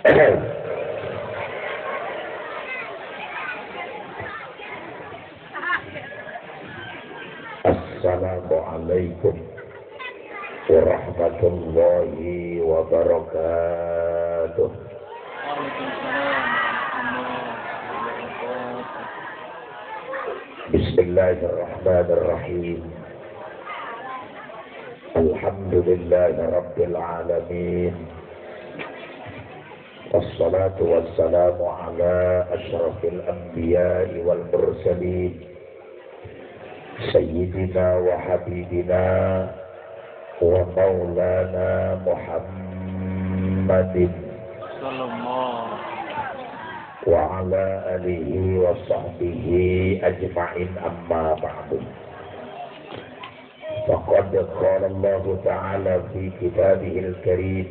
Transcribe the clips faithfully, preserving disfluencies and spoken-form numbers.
Assalamualaikum warahmatullahi wabarakatuh. Bismillahirrahmanirrahim. Alhamdulillahi rabbil alamin. Wassalatu wassalamu ala asyrafil anbiya'i wal mursalin. Sayyidina wa habibina wa maulana Muhammadin wa ala alihi wa sahbihi ajma'in, amma ba'du. Faqad qala Allah ta'ala fi kitabihil karim,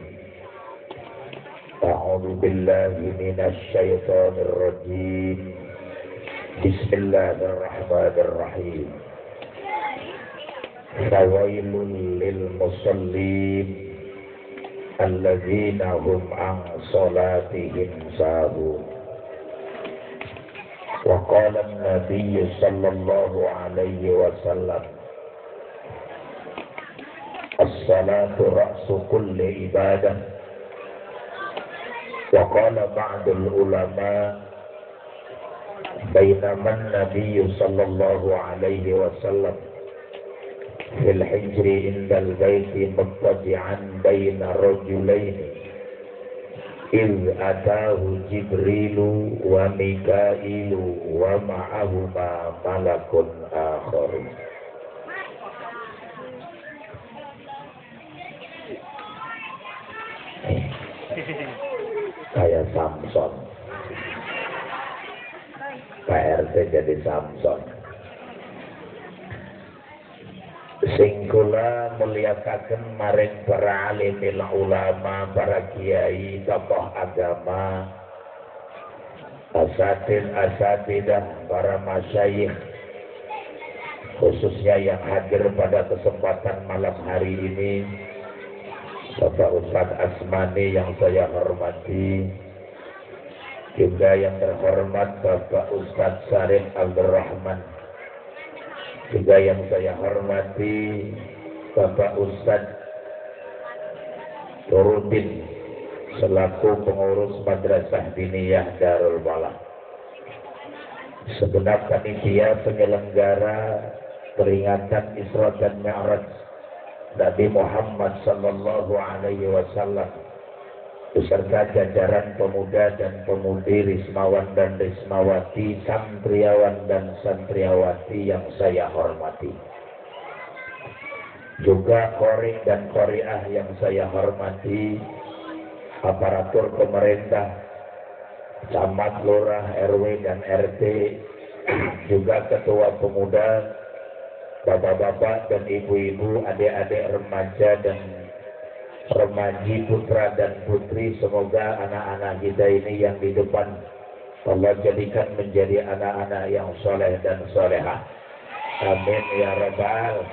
a'udzu billahi minasy syaithanir rajim. Bismillahirrahmanirrahim. Fawailul lil musallin alladzina hum an salatihim sahun. Wa qala an-nabiy sallallahu alaihi wasallam, as-salatu ra'su kulli ibadah. Wa qala ba'dul ulama, bainama an-nabiy sallallahu alaihi wasallam fil hijri indal baiti muttaji'an baina rajulain idh atahu Jibrilu wa Mikailu wa ma'ahuma malakun akhar. Kayak Samson, P R T jadi Samson. Sing kula mulyakaken maring para alimil ulama, para kiai, tokoh agama, asatid asatidah, para masyayikh, khususnya yang hadir pada kesempatan malam hari ini, Bapak Ustadz Asmani yang saya hormati, juga yang terhormat Bapak Ustadz Sarif Abdurrahman, juga yang saya hormati Bapak Ustadz Turudin selaku pengurus Madrasah Diniyah Darul Balah, segenap panitia penyelenggara peringatan Isra dan Mi'raj Nabi Muhammad sallallahu alaihi wasallam, beserta jajaran pemuda dan pemudi Rismawan dan Rismawati, santriawan dan santriawati yang saya hormati, juga qori dan qoriah yang saya hormati, aparatur pemerintah, camat, lurah, R W dan R T, juga ketua pemuda, bapak-bapak dan ibu-ibu, adik-adik remaja dan remaji, putra dan putri. Semoga anak-anak kita ini yang di depan Allah jadikan menjadi anak-anak yang soleh dan solehah. Amin ya rabbal.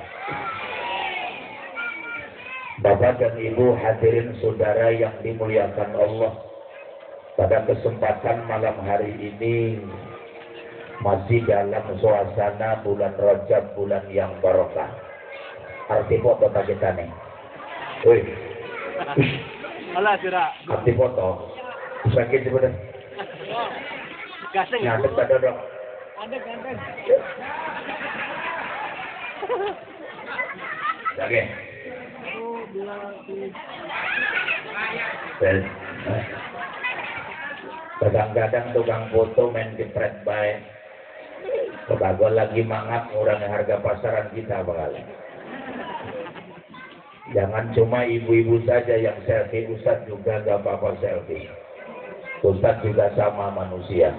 Bapak dan ibu hadirin saudara yang dimuliakan Allah, pada kesempatan malam hari ini masih dalam suasana bulan Rajab, bulan yang barokah. Arti foto kita nih. Wih. Alah sira. Arti foto. Sakit sebenarnya. Gasing. Ngadep pada dong. Ada gandeng. Oke. Oh, bila di kadang-kadang tukang foto main jepret baik. Kebagol lagi mangap ngurangi harga pasaran kita bakal. Jangan cuma ibu-ibu saja yang selfie, Ustadz juga gak apa-apa selfie. Ustadz juga sama manusia.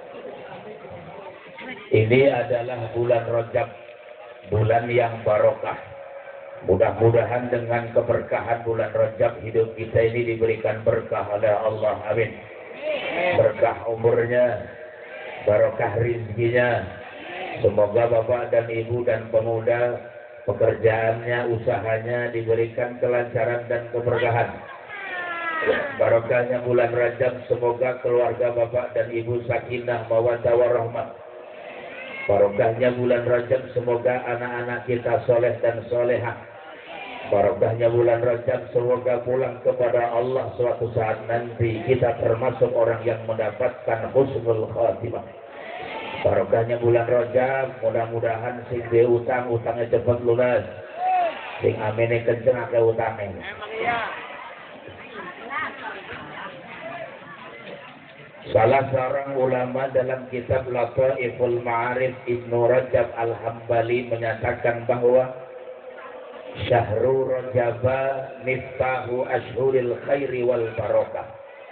Ini adalah bulan Rajab, bulan yang barokah. Mudah-mudahan dengan keberkahan bulan Rajab hidup kita ini diberikan berkah oleh Allah. Amin. Berkah umurnya, barokah rizkinya. Semoga Bapak dan Ibu dan pemuda pekerjaannya, usahanya diberikan kelancaran dan keberkahan. Barokahnya bulan Rajab, semoga keluarga Bapak dan Ibu sakinah mawaddah warahmah. Barokahnya bulan Rajab, semoga anak-anak kita soleh dan solehah. Barokahnya bulan Rajab, semoga pulang kepada Allah suatu saat nanti kita termasuk orang yang mendapatkan husnul khatimah. Barokahnya bulan Rajab, mudah-mudahan sing di utang utangnya cepat lunas. Sing amene kenceng akeh utangnya. Emang iya. Salah seorang ulama dalam kitab Lataiful Ma'arif Ibnu Rajab Al-Hambali menyatakan bahwa Syahrul Rajaba miftahu ashhuril khairi wal barakah.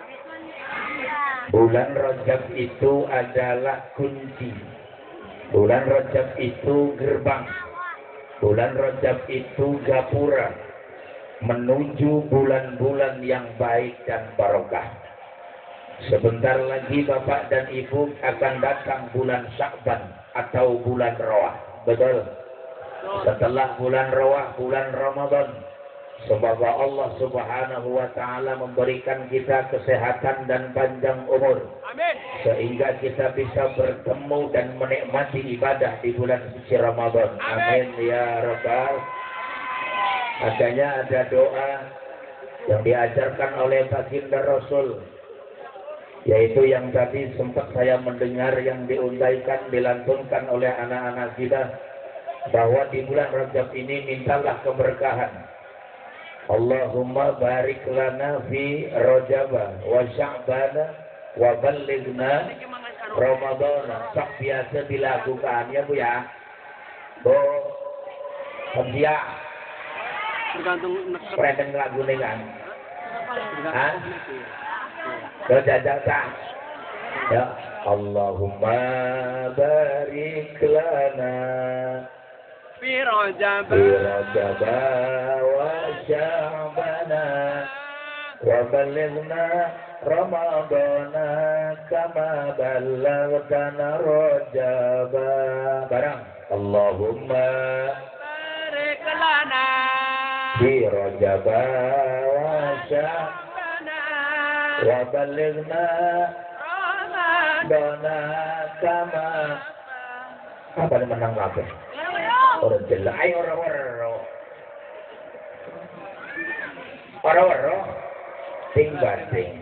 Bulan Rajab itu adalah kunci. Bulan Rajab itu gerbang. Bulan Rajab itu gapura menuju bulan-bulan yang baik dan barokah. Sebentar lagi Bapak dan Ibu akan datang bulan Sya'ban atau bulan Rawah. Betul? Setelah bulan Rawah, bulan Ramadan. Semoga Allah Subhanahu wa taala memberikan kita kesehatan dan panjang umur. Amin. Sehingga kita bisa bertemu dan menikmati ibadah di bulan suci Ramadan. Amin ya rabbal. Makanya ada doa yang diajarkan oleh baginda Rasul, yaitu yang tadi sempat saya mendengar yang diundaikan, dilantunkan oleh anak-anak kita, bahwa di bulan Rajab ini mintalah keberkahan. Allahumma barik lana fi Rajaba wa Sya'bana wa ballighna Ramadana. Sok biasa dilakukan ya Bu ya. Bu Hamzia. Tergantung Preden lagu nih kan. Hah? Tergantung. Berjajah ya. Allahumma barik lana Fi Rajab fi Rajaba wa Sya'bana wa ballighna Ramadana kama ballaghna Rajaba. Barang Allahumma barik lana fi Rajaba wa Sya'bana wa ballighna Ramadana kama. Apa yang menang apa? Orang jelas, ayo orang-orang, orang-orang, ting banding.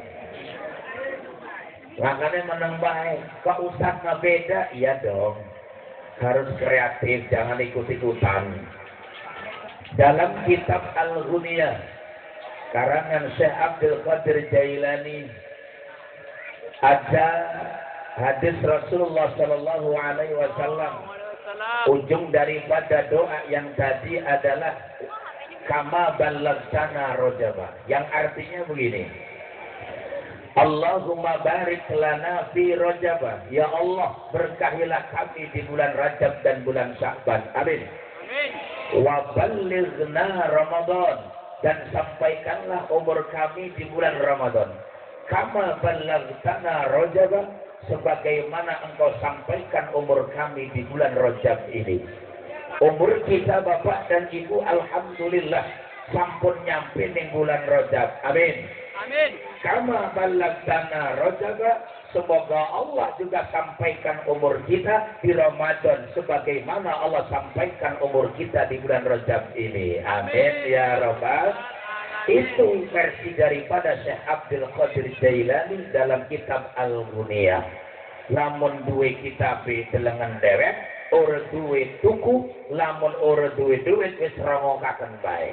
Makanya menang baik. Kok Ustaz nggak beda? Iya dong. Harus kreatif, jangan ikut-ikutan. Dalam kitab Al-Ghunia, karangan Syekh Abdul Qadir Jailani, ada hadis Rasulullah Shallallahu Alaihi Wasallam. Ujung daripada doa yang tadi adalah kama ballaghtana Rajaba, yang artinya begini: Allahumma barik lana fi Rajaba. Ya Allah, berkahilah kami di bulan Rajab dan bulan Sya'ban. Amin. Wa ballighna Ramadan, dan sampaikanlah umur kami di bulan Ramadan. Kama ballaghtana Rajaba, sebagaimana engkau sampaikan umur kami di bulan Rajab ini. Umur kita Bapak dan Ibu alhamdulillah sampun nyampe di bulan Rajab. Amin. Amin. Kama ballaghtana Rajaba, semoga Allah juga sampaikan umur kita di Ramadan sebagaimana Allah sampaikan umur kita di bulan Rajab ini. Amin ya rabbal. Itu versi daripada Syekh Abdul Qadir Jailani dalam kitab Al-Ghunia. Lamun duwe kitab delengen dewek, ora duwe tuku, lamun ora duwe duit wis rongokaken bae.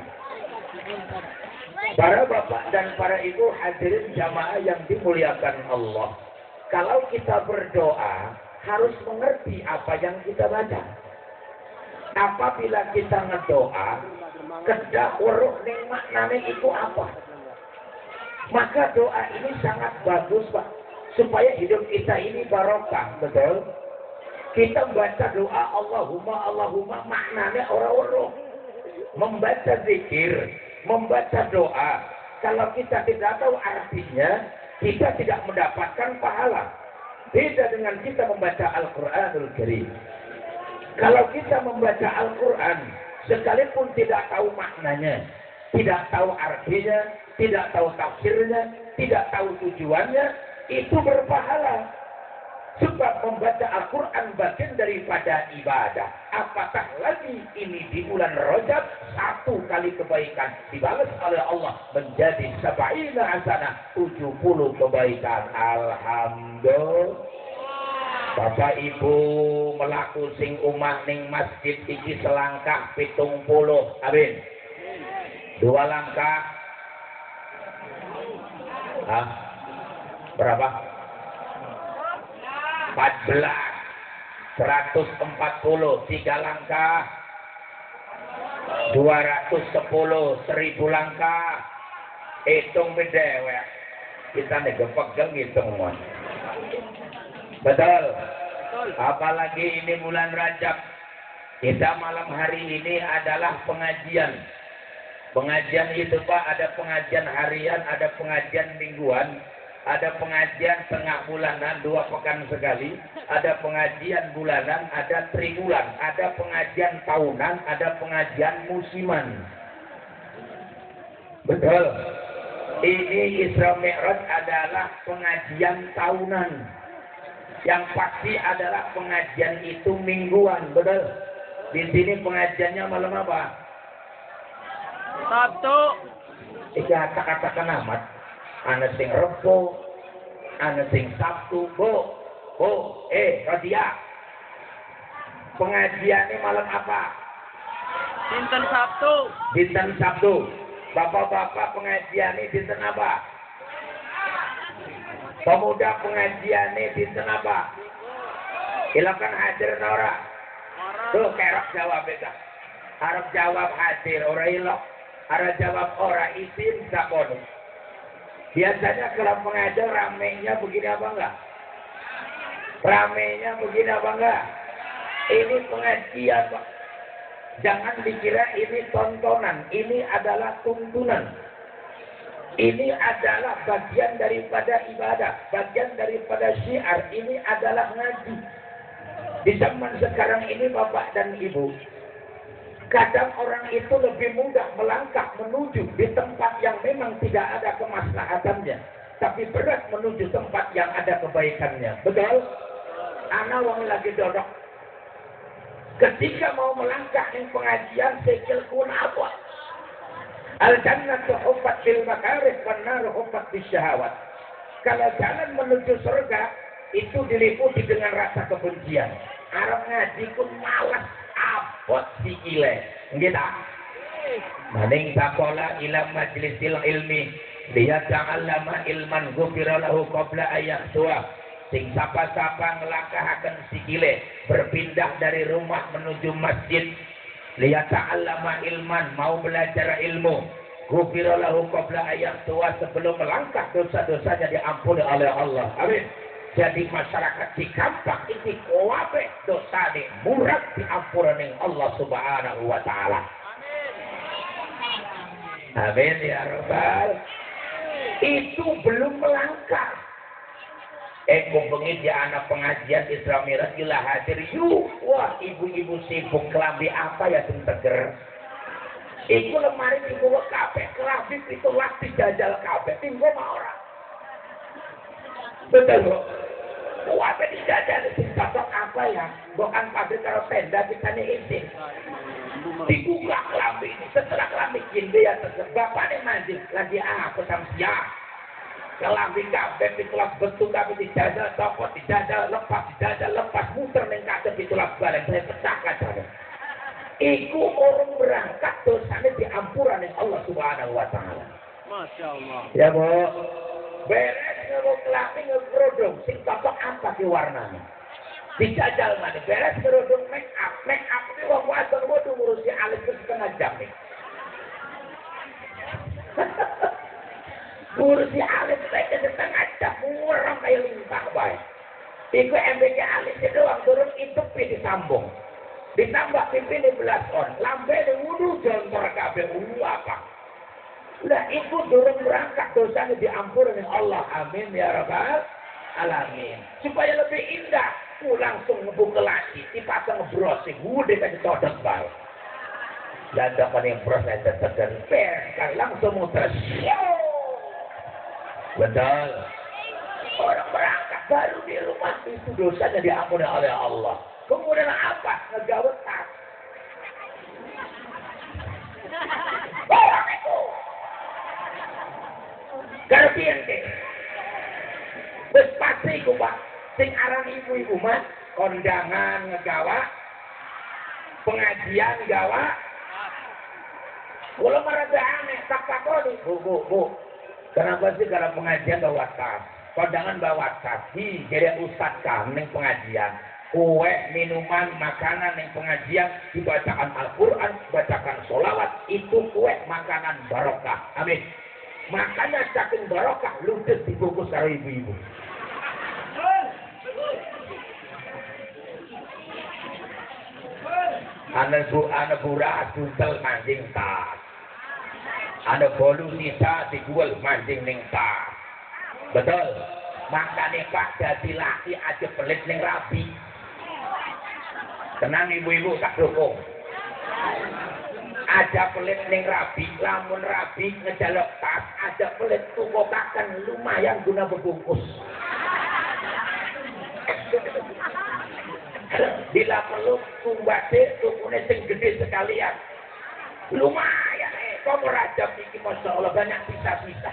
Para bapak dan para ibu hadirin jamaah yang dimuliakan Allah, kalau kita berdoa harus mengerti apa yang kita baca. Apabila kita ngedoa, kedah weruh ning maknane itu apa? Maka doa ini sangat bagus Pak, supaya hidup kita ini barokah, betul? Kita baca doa Allahumma Allahumma maknane ora weruh. Membaca zikir, membaca doa, kalau kita tidak tahu artinya, kita tidak mendapatkan pahala. Beda dengan kita membaca Al-Qur'anul Karim. Kalau kita membaca Al-Quran, sekalipun tidak tahu maknanya, tidak tahu artinya, tidak tahu tafsirnya, tidak tahu tujuannya, itu berpahala. Sebab membaca Al-Quran bagian daripada ibadah. Apatah lagi ini di bulan Rajab, satu kali kebaikan dibalas oleh Allah menjadi sab'ina hasanah, tujuh puluh kebaikan. Alhamdulillah. Bapak Ibu melaku sing umah ning masjid iki selangkah pitung puluh. Amin. Dua langkah. Hah? Berapa? empat belas. seratus empat puluh. Tiga langkah. dua ratus sepuluh. Seribu langkah. Hitung bedewek. Kita nih pegang hitung. Betul. Apalagi ini bulan Rajab. Kita malam hari ini adalah pengajian. Pengajian itu Pak, ada pengajian harian, ada pengajian mingguan, ada pengajian tengah bulanan, dua pekan sekali, ada pengajian bulanan, ada tribulan, ada pengajian tahunan, ada pengajian musiman. Betul. Ini Isra Mi'raj adalah pengajian tahunan. Yang pasti adalah pengajian itu mingguan, betul. Di sini pengajiannya malam apa? Sabtu. Iya kata-katakan amat. Ana sing Rebo, ana sing Sabtu, Bu. Bu, eh Rodia. Pengajiannya malam apa? Dinten Sabtu. Dinten Sabtu. Bapak-bapak pengajiannya dinten apa? Pemuda pengajiannya dinten apa? Silakan hadir Nora. Tuh kerok jawab beda. Harap jawab hadir ora ilok. Harap jawab ora izin sakon. Biasanya kalau pengajar ramenya begini apa enggak? Ramenya begini apa enggak? Ini pengajian Pak. Jangan dikira ini tontonan. Ini adalah tuntunan. Ini adalah bagian daripada ibadah, bagian daripada syiar. Ini adalah ngaji. Di zaman sekarang ini Bapak dan Ibu, kadang orang itu lebih mudah melangkah menuju di tempat yang memang tidak ada kemaslahatannya, tapi berat menuju tempat yang ada kebaikannya. Betul? Ana wong lagi dodok. Ketika mau melangkah di pengajian sekil kun apa? Al-jannatu huffat bil makarih wan naru huffat bis syahawat. Kalau jalan menuju surga itu diliputi dengan rasa kebencian. Arab ngaji pun malas abot sikile. Nggih ta? Maning sakola ila majlisil ilmi liya ta'allama ilman ghufira lahu qabla ayyahsuwa. Sing sapa-sapa ngelangkahaken sikile berpindah dari rumah menuju masjid liya ta'allama ilman, mau belajar ilmu, ghufira lahu qabla ayyahsuwa, sebelum melangkah dosa-dosanya diampuni oleh Allah. Amin. Jadi masyarakat di kampung ini kuwabe dosa ini murah diampuni Allah Subhanahu wa taala. Amin ya rabbal. Itu belum melangkah. Eh kumpengi di anak pengajian Isra Mi'raj gila hadir yuk. Wah ibu-ibu sibuk kelambi apa ya sing teger. Iku lemari iku kabeh kelambi itu lagi jajal kabeh tinggo mah ora. Betul kok. Kuwabe dijajal sing cocok apa ya? Bukan pabrik karo tenda kita nih izin. Dibuka kelambi ini setelah kelambi jinde ya teger. Bapaknya mandi lagi apa sama siap. Kelambi kabeh pitulas bentuk kabeh dijajal, copot dijajal, lepas dijajal, lepas muter ning kabeh pitulas bareng saya pecah kacane. Iku orang berangkat dosane diampurane Allah Subhanahu wa taala. Masya Allah. Ya, Bu. Beres ngelu kelambi ngerodong sing cocok apa ki warnanya. Dijajal mana beres ngerodong make up. Make up iki wong wadon kudu ngurusi alis setengah jam nih. Ngurusi alis saja setengah jam, murang kayak lintah baik. Iku M B K alis itu doang turun itu disambung. Ditambah pipi di belas on, lambe di wudu jontor kabeh wudu apa. Nah itu durung berangkat dosanya diampuni Allah. Amin ya rabbal alamin. Supaya lebih indah, ku langsung ngebuka lagi, dipasang brosing, wudu kasih todok baik. Lantakan yang proses tetekan per langsung muter. Betul. Orang berangkat baru di rumah itu dosanya diampuni oleh Allah. Kemudian apa? Ngegawet tas. Orang itu. Garbian deh. Wis pasti ku Pak. Sing aran ibu-ibu mah kondangan ngegawa, pengajian gawa. Kula marada aneh tak takoni, Bu, Bu, Bu. Kenapa sih kalau pengajian bawa tas? Kondangan bawa tas. Hi, jadi ustaz kam ning pengajian. Kue, minuman, makanan ning pengajian dibacakan Al-Qur'an, bacakan sholawat, itu kue makanan barokah. Amin. Makanya saking barokah ludes dibungkus karo ibu-ibu. Anak bu, anak burak juntel mancing tas. Anak bolu sisa dijual mancing ning tas. Betul. Makanya Pak jadi laki aja pelit ning rabi. Tenang ibu-ibu tak dukung. Aja pelit ning rabi, lamun rabi ngejaluk tas, aja pelit tukokaken lumayan guna bebungkus. Bila perlu tumbase tukune sing gede sekalian. Lumayan eh, kamu raja iki Masya Allah banyak sisa-sisa.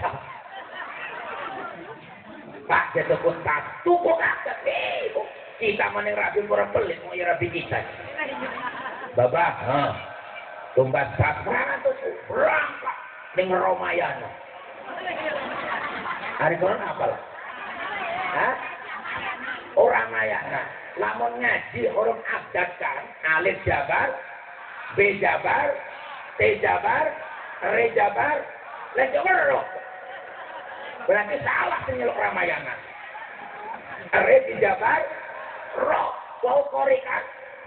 Pak jatuh pun tas, tukokaken ibu. Kita maning rabi ora pelit mau ya rabi kita. Babah, ha. Tumbas saprangan tuh berangkat ning Ramayana. Hari kono apa lah? Hah? Orang Ramayana. Lamun ngaji orang abdatkan alif jabar, b jabar, t jabar, re jabar, le jabar. Berarti salah nyeluk Ramayana. Re dijabar, roh, wau korikan.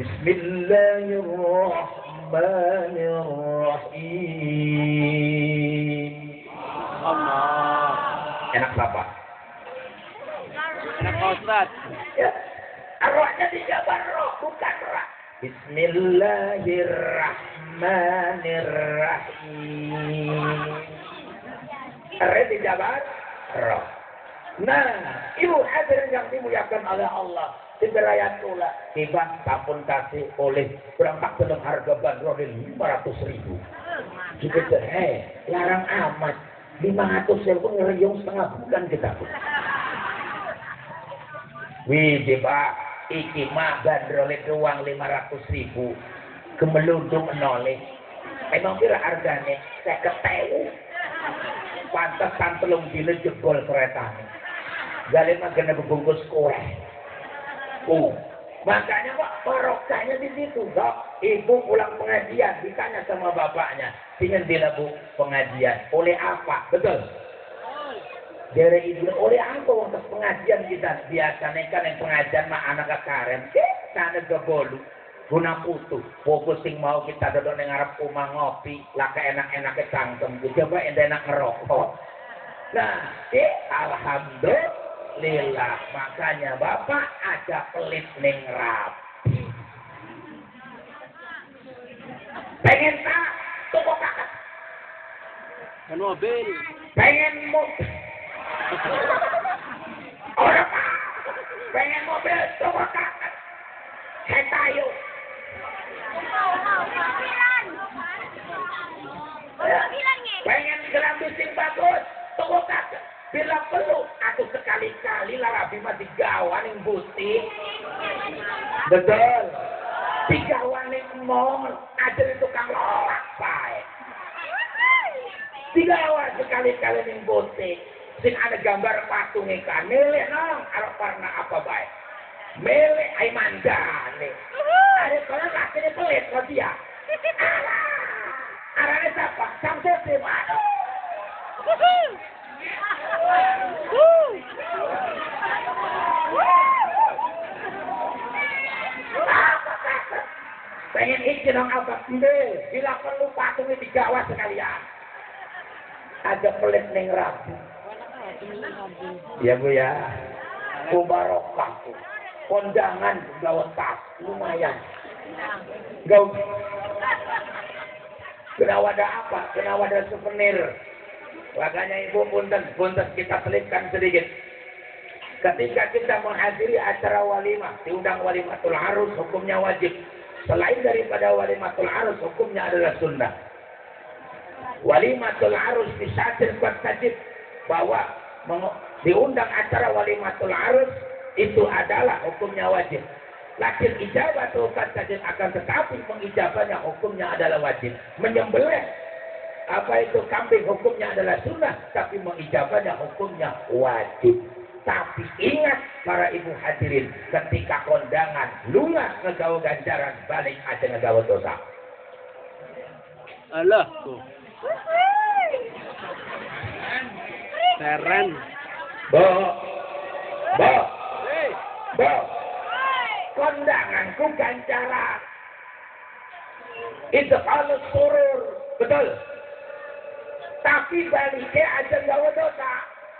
Bismillahirrahmanirrahim. Allah. Enak apa? Enak Pak Ustaz. Ya. Rohnya dijabar roh, bukan roh. Bismillahirrahmanirrahim. Re dijabar roh. Nah, ibu hadirin yang dimuliakan oleh Allah. Diberayat pula, tiba sampun kasih oleh berangkat dengan harga bandrol lima ratus ribu. Juga heh, larang amat. lima ratus ribu ngeriung setengah bulan kita pun. Wih, tiba iki mah bandrol itu uang lima ratus ribu. Kemelundung noleh. Emang kira harganya saya ketemu. Pantesan telung dina jebol kereta. Galih mah kena bungkus kue. Uh, makanya Pak barokahnya di situ, Dok. Ibu pulang pengajian ditanya sama bapaknya, "Dengan bila Bu pengajian oleh apa?" Betul. Dari ibu oleh apa untuk pengajian kita biasanya kan yang pengajian mah anak karen, sana gebolu, guna putu, fokus sing mau kita duduk nang ngarep omah ngopi, laka enak-enake cangkem, coba enak ngerokok. Nah, eh alhamdulillah. Lillah, makanya Bapak ada pelit ning rapi. Pengen tak? Toko kakak. Dan mobil. Pengen mobil. Orang pengen mobil toko kakak. Saya tayo. Pengen gelang sing bagus. Toko kakak. Bila perlu, atau sekali-kali lah Rabi mah digawan yang butik. Betul. Digawan yang mall, ada di tukang lorak, Pak. Digawan sekali-kali yang butik. Sing ada gambar patung ikan. Milih nong, arep warna apa baik. Milih ay mandane. Ada kalau laki ini pelit, kok dia. Alah, arahnya siapa? Samsudim, aduh. Pengen izin dong apa? Ndeh, bila perlu patungnya digawa sekalian. Ada pelit ning rabi. Ya Bu ya. Kubarokah tuh. Kondangan gawa tas lumayan. Gau. Kena wadah apa? Kena wadah souvenir. Makanya ibu punten, punten kita selipkan sedikit. Ketika kita menghadiri acara walimah, diundang walimatul arus, hukumnya wajib. Selain daripada walimatul arus, hukumnya adalah sunnah. Walimatul arus disatir bertajib bahwa diundang acara walimatul arus itu adalah hukumnya wajib. Lakin ijabah itu bertajib akan tetapi mengijabahnya hukumnya adalah wajib. Menyembelih apa itu kambing hukumnya adalah sunnah, tapi mengijabahnya hukumnya wajib. Tapi ingat para ibu hadirin, ketika kondangan lunga ngegawa ganjaran, balik aja ngegawa dosa. Alah tuh. Keren. Bo, bo, bo, kondanganku ganjaran. Itu kalau surur, betul. Tapi baliknya aja ngegawa dosa.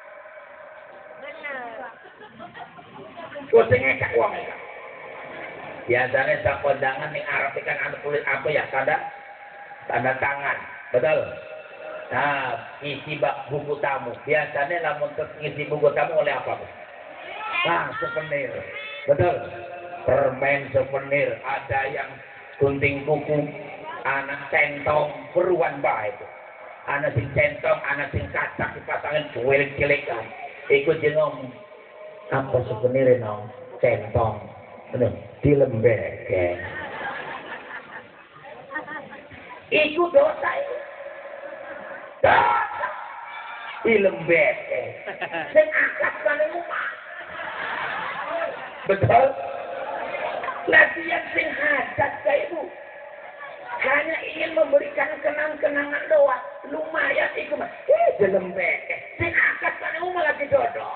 Kusingnya cak uang ya. Biasanya tak kondangan nih Arab ikan anu kulit apa ya, tanda tanda tangan, betul. Nah, isi bak buku tamu. Biasanya lamun isi buku tamu oleh apa? Nah, souvenir, betul. Permen souvenir, ada yang gunting kuku, anak centong, peruan baik. Anak sing centong, anak sing kacak dipasangin cuelik-cuelikan. Ikut jengom. Apa souvenir nong centong bener di lembek iku dosa itu dosa di lembek sing akad kan rumah betul latihan sing hajat kayak ibu hanya ingin memberikan kenang-kenangan doang lumayan iku mah eh di lembek sing akad kan rumah lagi dodok.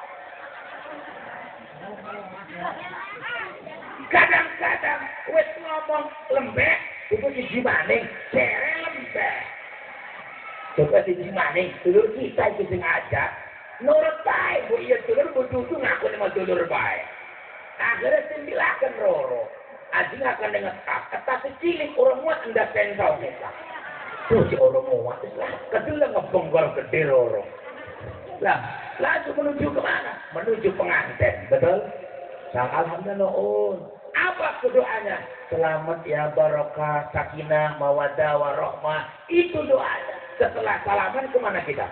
Kadang-kadang wis ngomong lembek itu dijimaning cere lembek coba dijimaning dulur kita itu sing aja nurut baik bu iya dulur butuh ngaku sama dulur baik akhirnya sindilakan roro aja akan dengan kata tapi cilik orang muat enggak sentau kita tuh si orang muat lah kedua ngebonggol gede roro lah langsung menuju kemana menuju pengantin betul. Sang alhamdulillah oh apa doanya selamat ya barokah sakinah mawaddah warahmah itu doanya setelah salaman kemana kita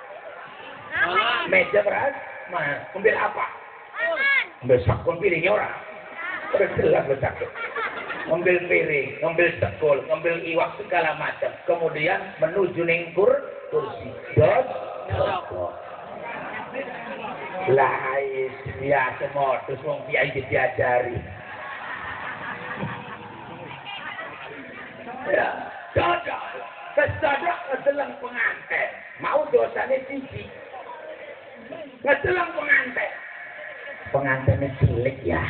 meja beras mana ambil apa ambil sakon piringnya orang berjelas besar ambil piring ambil sekol ambil iwak segala macam kemudian menuju ningkur kursi dot lah biasa modus wong kiai diajari ya cocok kesadok ngedelang pengantin mau dosanya siji ngedelang pengantin pengantinnya cilik ya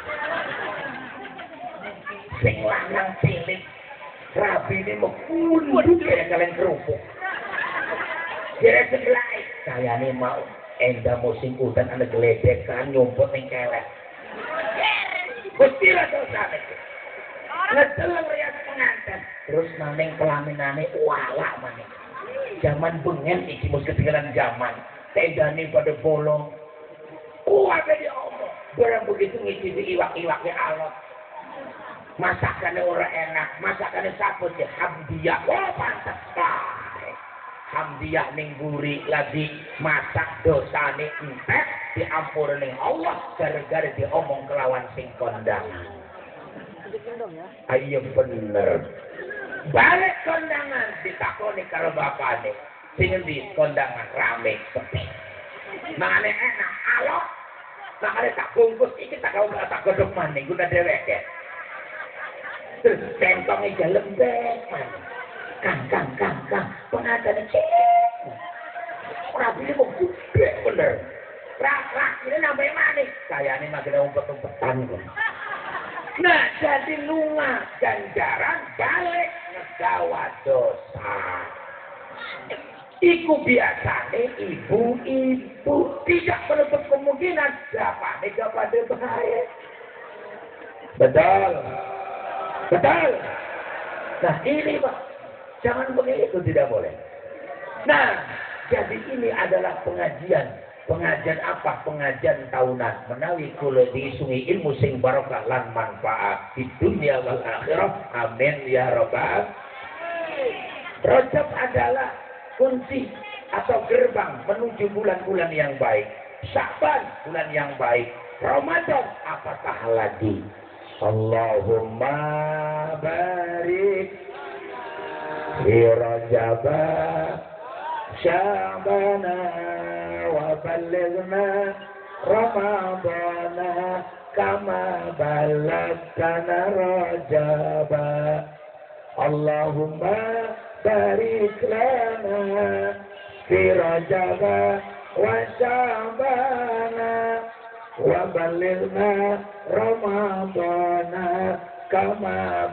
sing lanang cilik rabi ini mengkulit kayak kalian kerupuk kira sebelah saya ini mau enda musim hutan ada geledekan nyumput ning kelek. Gusti lah dosa iki. Ngedeleng rias pengantin. Terus maning kelaminane walak maning. Zaman bengen iki mus ketinggalan zaman. Tendane pada bolong. Kuwabe diomong. Barang begitu ngicipi iwak-iwaknya alot. Masakannya ora enak, masakannya saput ya hamdiah. Wah pantas pak. Hamdiah ning guri lagi masak dosane entek diampur ning Allah gara-gara diomong kelawan sing kondangan. Ayo bener. Balik kondangan ditakoni karo bapane. Sing endi kondangan rame sepi. Mangane enak alok. Mangane tak bungkus iki tak kau tak godhog maning guna dheweke. Terus centonge lembek maning. Kang, kang, kang, kang, pengantin cek. Rabi ini mau gede bener. Rak-rak ini nambah manis. Saya ini makin umpet-umpetan. Nah, jadi lunga ganjaran balik ngegawa dosa. Iku biasanya ibu-ibu tidak menutup kemungkinan dapat kepada bahaya. Betul. Betul. Nah ini Pak. Jangan begitu, tidak boleh. Nah, jadi ini adalah pengajian. Pengajian apa? Pengajian tahunan. Menawi kula diisungi ilmu sing barokah lan manfaat di dunia wal akhirah. Amin ya rabbal. Rajab adalah kunci atau gerbang menuju bulan-bulan yang baik. Sya'ban bulan yang baik. Ramadan apatah lagi. Allahumma barik fi Rajab Sya'bana wa ballighna Ramadana kama ballagtana Rajab. Allahumma barik lana fi Rajab wa Sya'bana wa ballighna Ramadana kama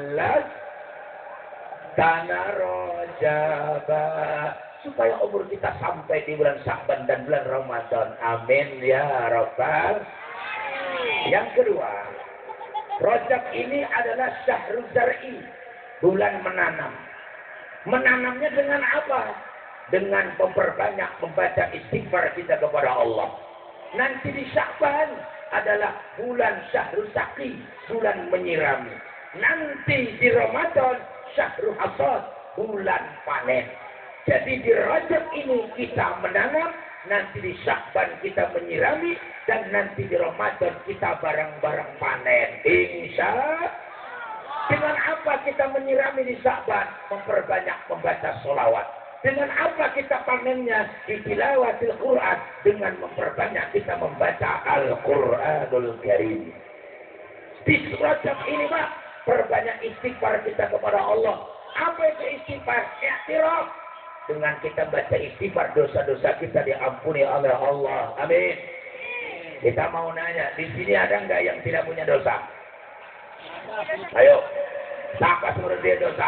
ballagtana Rajab. Supaya umur kita sampai di bulan Sya'ban dan bulan Ramadan. Amin ya rabbal. Yang kedua, Rajab ini adalah syahrul zar'i, bulan menanam. Menanamnya dengan apa? Dengan memperbanyak membaca istighfar kita kepada Allah. Nanti di Sya'ban adalah bulan syahrul saqi, bulan menyirami. Nanti di Ramadan syahrul hasad, bulan panen. Jadi di Rajab ini kita menanam, nanti di Sya'ban kita menyirami, dan nanti di Ramadan kita bareng-bareng panen. Insya Allah. Dengan apa kita menyirami di Sya'ban? Memperbanyak membaca sholawat. Dengan apa kita panennya? Di tilawatil Quran. Dengan memperbanyak kita membaca Al-Quranul Karim. Di Rajab ini Pak, perbanyak istighfar kita kepada Allah. Apa itu istighfar? I'tiraf. Dengan kita baca istighfar, dosa-dosa kita diampuni oleh Allah. Amin. Kita mau nanya, di sini ada nggak yang tidak punya dosa? Ayo, siapa suruh dia dosa?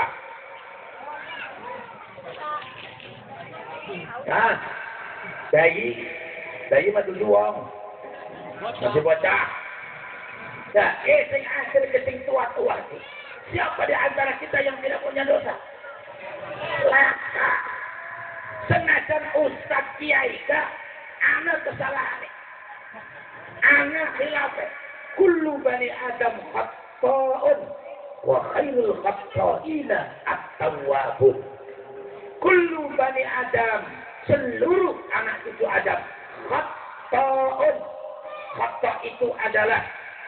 Nah, bayi, bayi masih luang, masih bocah. Nah, eh, sing akhir keting tua-tua itu. Siapa di antara kita yang tidak punya dosa? Laka. Senajan Ustaz Kiai ka, anak kesalahan. Anak khilaf. Kullu bani Adam khata'un wa khairul khata'ina at-tawwabun. Kullu bani Adam, seluruh anak itu Adam, khata'un. Khata' itu adalah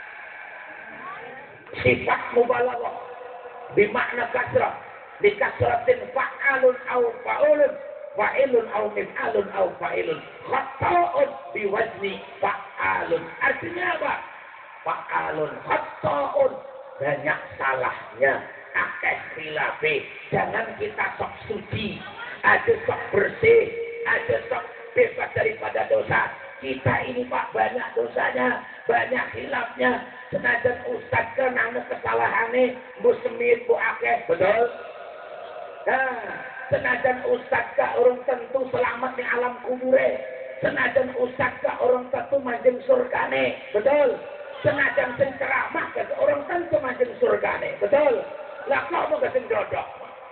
sifat mubalaghah bimakna kasrah. Di kasratin fa'alun au fa'ulun, fa'ilun au mif'alun au fa'ilun. Khata'un biwazni fa'alun. Artinya apa? Fa'alun khata'un, banyak salahnya, akeh khilafi. Jangan kita sok suci, ada sok bersih, ada sok bebas daripada dosa. Kita ini Pak banyak dosanya, banyak hilafnya. Senajan Ustaz kan ana kesalahannya, bu semit, bu akeh, betul? Nah, senajan Ustaz ka orang tentu selamat di alam kubure. Senajan Ustaz ka orang tentu manjing surgane, betul? Senajan sing ceramah ka orang tentu manjing surgane, betul? Lah kok mau kesing dodok?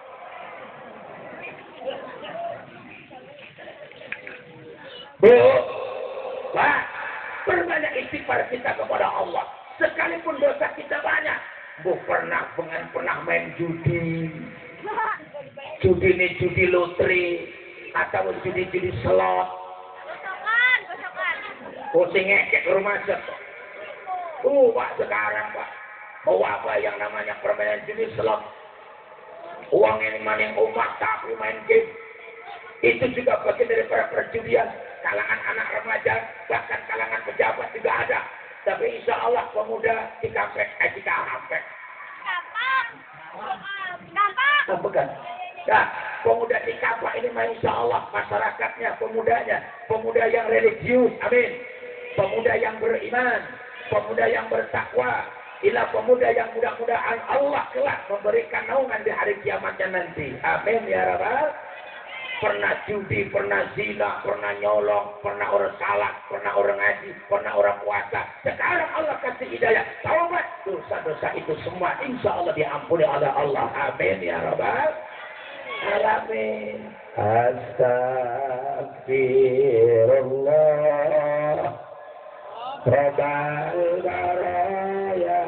Bu, Pak, perbanyak istighfar kita kepada Allah. Sekalipun dosa kita banyak. Bu pernah pengen pernah main judi. Judi ini judi lotre atau judi-judi slot. Gosokan, gosokan. Pusing ngekek rumah set. Uh, Pak sekarang Pak. Mau apa yang namanya permainan judi slot? Uang ini maning umat tapi main game. Itu juga bagian dari para perjudian. Kalangan anak remaja, bahkan kalangan pejabat juga ada. Tapi insya Allah pemuda di kampek, eh di kampek. Gampang. Gampang. Apa kan? Nah, pemuda di kampek ini insya Allah masyarakatnya, pemudanya, pemuda yang religius, amin. Pemuda yang beriman, pemuda yang bertakwa. Inilah pemuda yang mudah-mudahan Allah kelak memberikan naungan di hari kiamatnya nanti. Amin ya Rabbal. Pernah judi, pernah zina, pernah nyolong, pernah orang salah, pernah orang ngaji, pernah orang puasa. Sekarang Allah kasih hidayah, taubat, dosa-dosa itu semua insya Allah diampuni oleh Allah. Amin ya Rabbal. alamin. Astagfirullah Rabbal baraya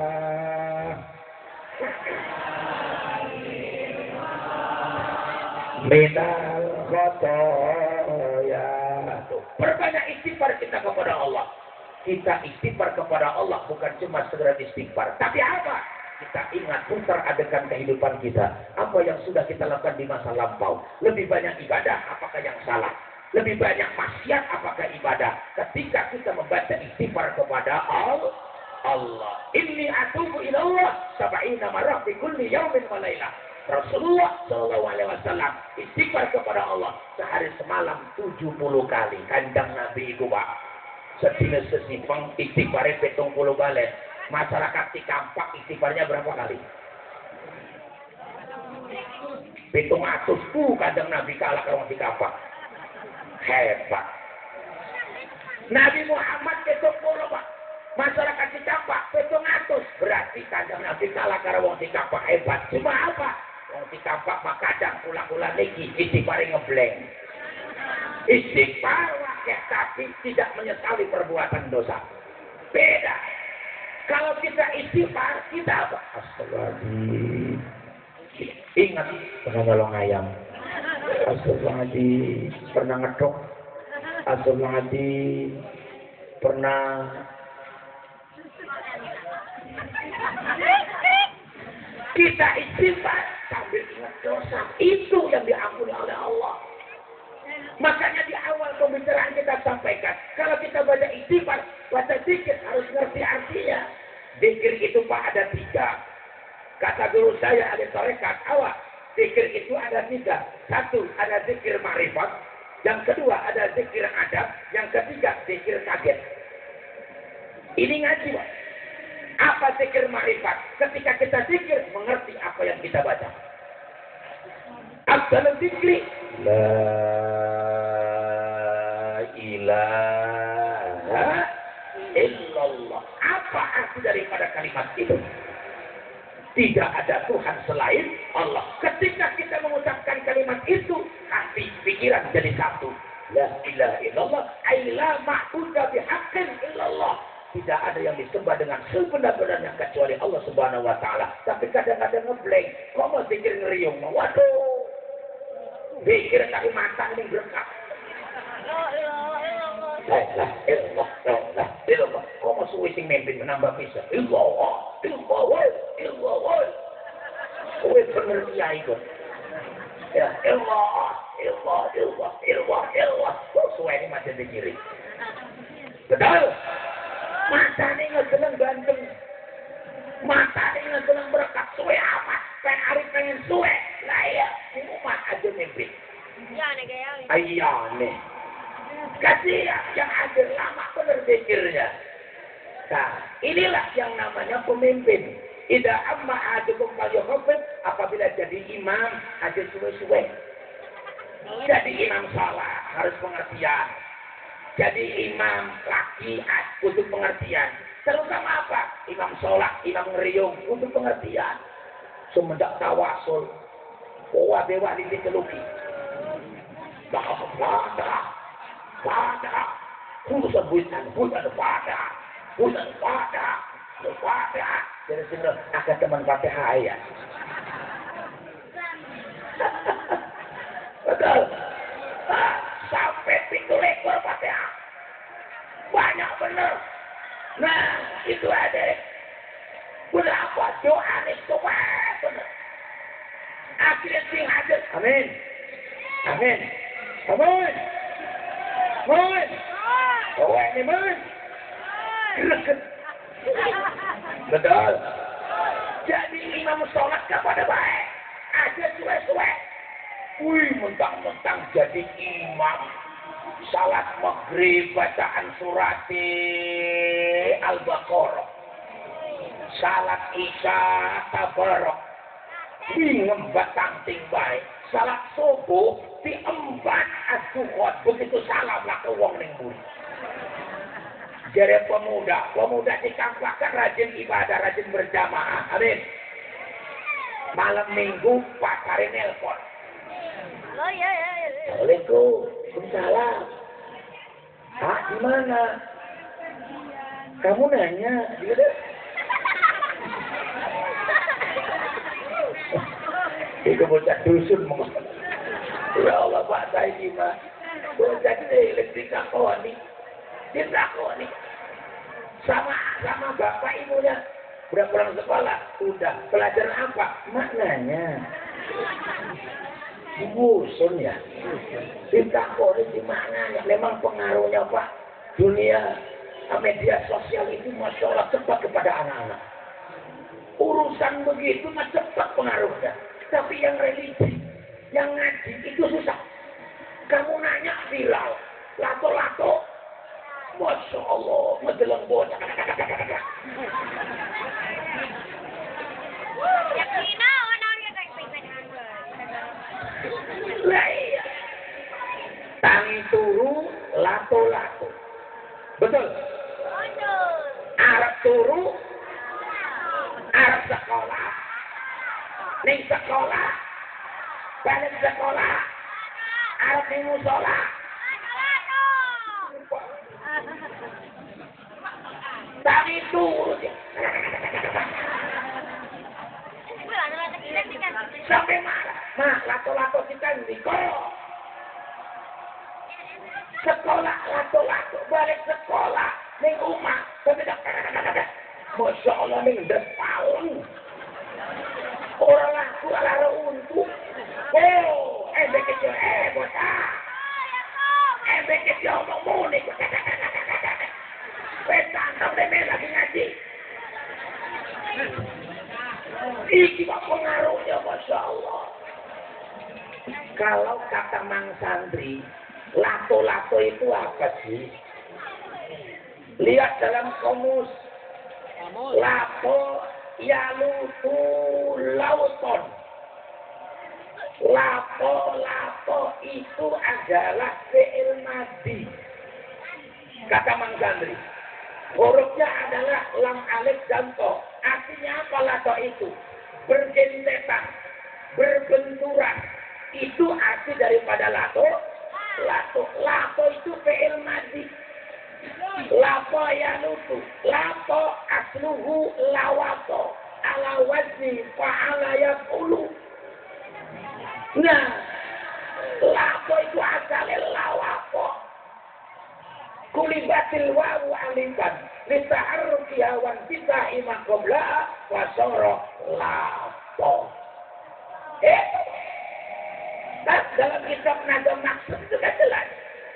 minal khotoya. Perbanyak istighfar kita kepada Allah. Kita istighfar kepada Allah bukan cuma sekedar istighfar, tapi apa? Kita ingat putar adegan kehidupan kita. Apa yang sudah kita lakukan di masa lampau. Lebih banyak ibadah, apakah yang salah? Lebih banyak maksiat, apakah ibadah? Ketika kita membaca istighfar kepada Allah. Allah. Inni atubu ilallah sab'ina marrah fi kulli yaumin wa lailah. Rasulullah Shallallahu Alaihi Wasallam istighfar kepada Allah sehari semalam tujuh puluh kali. Kandang Nabi itu Pak. Sedina sesipeng istighfarnya petung puluh balik. Masyarakat di Kampak istighfarnya berapa kali? Pitung atus tuh kadang Nabi kalah kalau di Kampak. Hebat. Nabi Muhammad pitung puluh Pak. Masyarakat di Kampak pitung atus. Berarti kadang Nabi kalah kalau di Kampak hebat. Cuma apa? Wong di Kampak mah kadang pulang-pulang lagi istighfarnya ngebleng. Istighfar wakil tapi tidak menyesali perbuatan dosa. Beda. Kalau kita istighfar, kita apa? Astagfirullahaladzim. Ingat, pernah nyolong ayam. Astagfirullahaladzim. Pernah ngedok. Astagfirullahaladzim. Pernah... Kita istighfar sambil ingat dosa. Itu yang diampuni oleh Allah. Makanya di awal pembicaraan kita sampaikan, kalau kita baca istighfar, baca zikir harus ngerti artinya. Zikir itu Pak ada tiga. Kata guru saya ada tarekat awal. Zikir itu ada tiga. Satu ada zikir ma'rifat, yang kedua ada zikir adab, yang ketiga zikir kaget. Ini ngaji Pak. Apa zikir ma'rifat? Ketika kita zikir mengerti apa yang kita baca. Afdalul zikri la ilaha illallah. Apa arti daripada kalimat itu? Tidak ada Tuhan selain Allah. Ketika kita mengucapkan kalimat itu, hati pikiran jadi satu. La ilaha illallah ay la ma'budu bihaqqin illallah. Tidak ada yang disembah dengan sebenar-benarnya kecuali Allah Subhanahu wa taala. Tapi kadang-kadang ngeblank. Kok mau zikir ngeriung? Waduh. Pikir tapi mata ini berkah. La ilaha illallah. La ilaha illallah. Kok mau suwi sing mimpin menambah bisa? Illallah. Illallah. Illallah. Kowe bener kiai kok. Ya, illallah. Illallah. Illallah. Illallah. Illallah. Kok suwe ini masih dikiri. Betul. Mata ini ngegeleng ganteng. Mata ini ngegeleng berkat. Suwe amat. Pengen hari pengen suwe. Lah ya, umat aja mimpi. Ya nih gaya. Iya nih. Kasih ya, yang ada lama bener pikirnya. Nah, inilah yang namanya pemimpin. Ida amma adukum falyukhafif, apabila jadi imam aja suwe-suwe. Jadi imam salah harus pengertian. Jadi imam laki untuk pengertian. Terutama apa? Imam sholat, imam ngeriung untuk pengertian. Semenjak tawasul, bahwa dewa di teluki. Bahwa pada, pada, khusus buitan, buitan pada, buitan pada, pada. Jadi sini ada teman Fatihah ya. Betul. Sampai pintu lekor Fatihah. Banyak bener. Nah, itu ada. Berapa doa nih semua bener. Akhirnya sing hadir. Amin. Amin. Amin. Amin. Oh, ini amin. Betul. Jadi imam sholat kepada baik. Ada suwe-suwe. Wih, mentang-mentang jadi imam. Salat maghrib bacaan surat Al-Baqarah. Salat isya tabarok. Bingung batang ting baik. Salat subuh diembat asuhot. Begitu salam lah ke wong ning buri. Jadi pemuda, pemuda dikampakan rajin ibadah, rajin berjamaah. Amin. Malam minggu pasare nelpon. Oh iya iya iya. Assalamualaikum. Waalaikumsalam. Ah, di mana? Kamu nanya, gitu. Itu bocah dusun mau. Ya Allah, Pak saya gimana? Bocah ini elektrik takoni. Dia takoni. Sama sama bapak ibunya. Udah pulang sekolah, udah pelajaran apa? Maknanya. Busun ya. Ditakoni di maknanya. Memang pengaruhnya Pak. Dunia media sosial itu Masya Allah cepat kepada anak-anak. Urusan begitu mah cepat pengaruhnya. Tapi yang religi, yang ngaji itu susah. Kamu nanya viral, lato-lato. Masya Allah, menjelang bocah. Yang Cina orangnya kayak pengen. Lah iya. Tangi turu, lato-lato. Betul? Betul. Arab turu, Arab sekolah. Ning sekolah, balik sekolah, Arab ning musola. Tangi turu. Sampai marah. Nah, lato-lato kita ini kok. Sekolah, lato-lato, balik sekolah. Ning rumah. Masya Allah, ning depan. Orang laku ala untuk. Oh, embek kecil, eh, bocah. Embek kecil ngomong munik. Petantang deh lagi ngaji. Iki pak pengaruhnya, Masya Allah. Kalau kata Mang Santri, lato-lato itu apa sih? Lihat dalam komus. Lato yalutu lauton. Lato-lato itu adalah fi'il madhi. Kata Mang Santri. Hurufnya adalah lam alif dan to. Artinya apa lato itu? Bergentetan, berbenturan. Itu arti daripada lato. Lato, lato itu fi'il madhi. Lato yalutu. Lato asluhu lawato. Ala wazni fa'ala yaqulu. Nah, lato itu asalnya lawato. Kulibatil wawu alifan lita'arrufi hawan kita iman qabla wa sara lato. Eh, nah, dalam kitab Nazam Maksud itu kan jelas.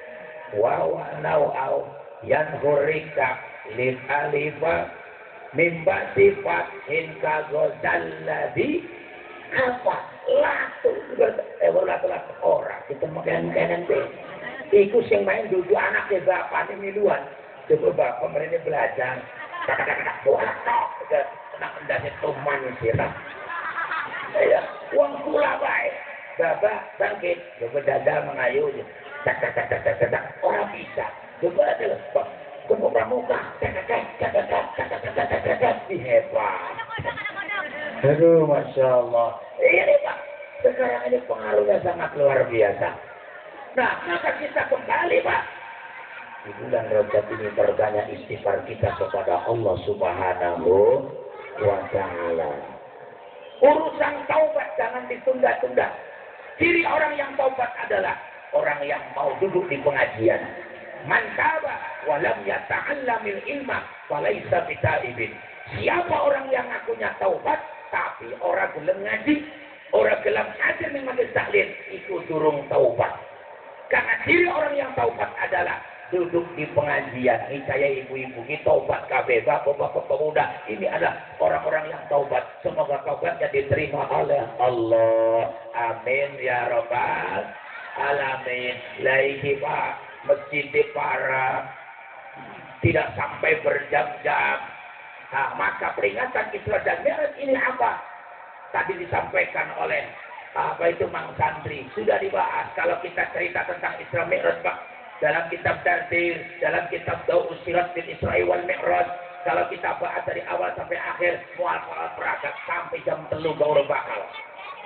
Wa nau au yan hurika lil alifa mimba sifat hinka gozalladhi apa lato eh lato lato orang kita makan kanan deh. Iku sing main duduk anaknya bapak ini miluan. Coba bapak mereka belajar. Kata-kata bola kena kendasnya tuman sih lah. Ya, uang pula baik. Bapak bangkit, coba dada mengayu. Tak-tak-tak-tak-tak-tak. Orang bisa. Coba ada pak. Coba pramuka. Tak-tak-tak-tak-tak-tak-tak-tak-tak. Hebat. Aduh, Masya Allah. Ini Pak. Sekarang ini pengaruhnya sangat luar biasa. Nah, maka kita kembali, Pak. Di bulan Rajab ini berbanyak istighfar kita kepada Allah Subhanahu wa Ta'ala. Urusan taubat jangan ditunda-tunda. Ciri orang yang taubat adalah orang yang mau duduk di pengajian. Man taba wa lam yata'allamil ilma falaysa bitaibin. Siapa orang yang ngakunya taubat tapi orang gelem ngaji, orang gelem ngaji ning majelis taklim, itu durung taubat. Karena ciri orang yang taubat adalah duduk di pengajian. Ini saya ibu-ibu, ini taubat kabeh, bapak-bapak pemuda. Ini adalah orang-orang yang taubat. Semoga taubatnya diterima oleh Allah. Amin ya Rabbal Alamin. Lagi Pak, masjid para tidak sampai berjam-jam. Nah, maka peringatan Isra dan Mi'raj ini apa? Tadi disampaikan oleh apa itu Mang Santri sudah dibahas. Kalau kita cerita tentang Isra Mi'raj Pak, dalam kitab Tafsir, dalam kitab Dau'us Sirat bil Isra wal Mi'raj, kalau kita bahas dari awal sampai akhir mual peragak sampai jam telu baru bakal.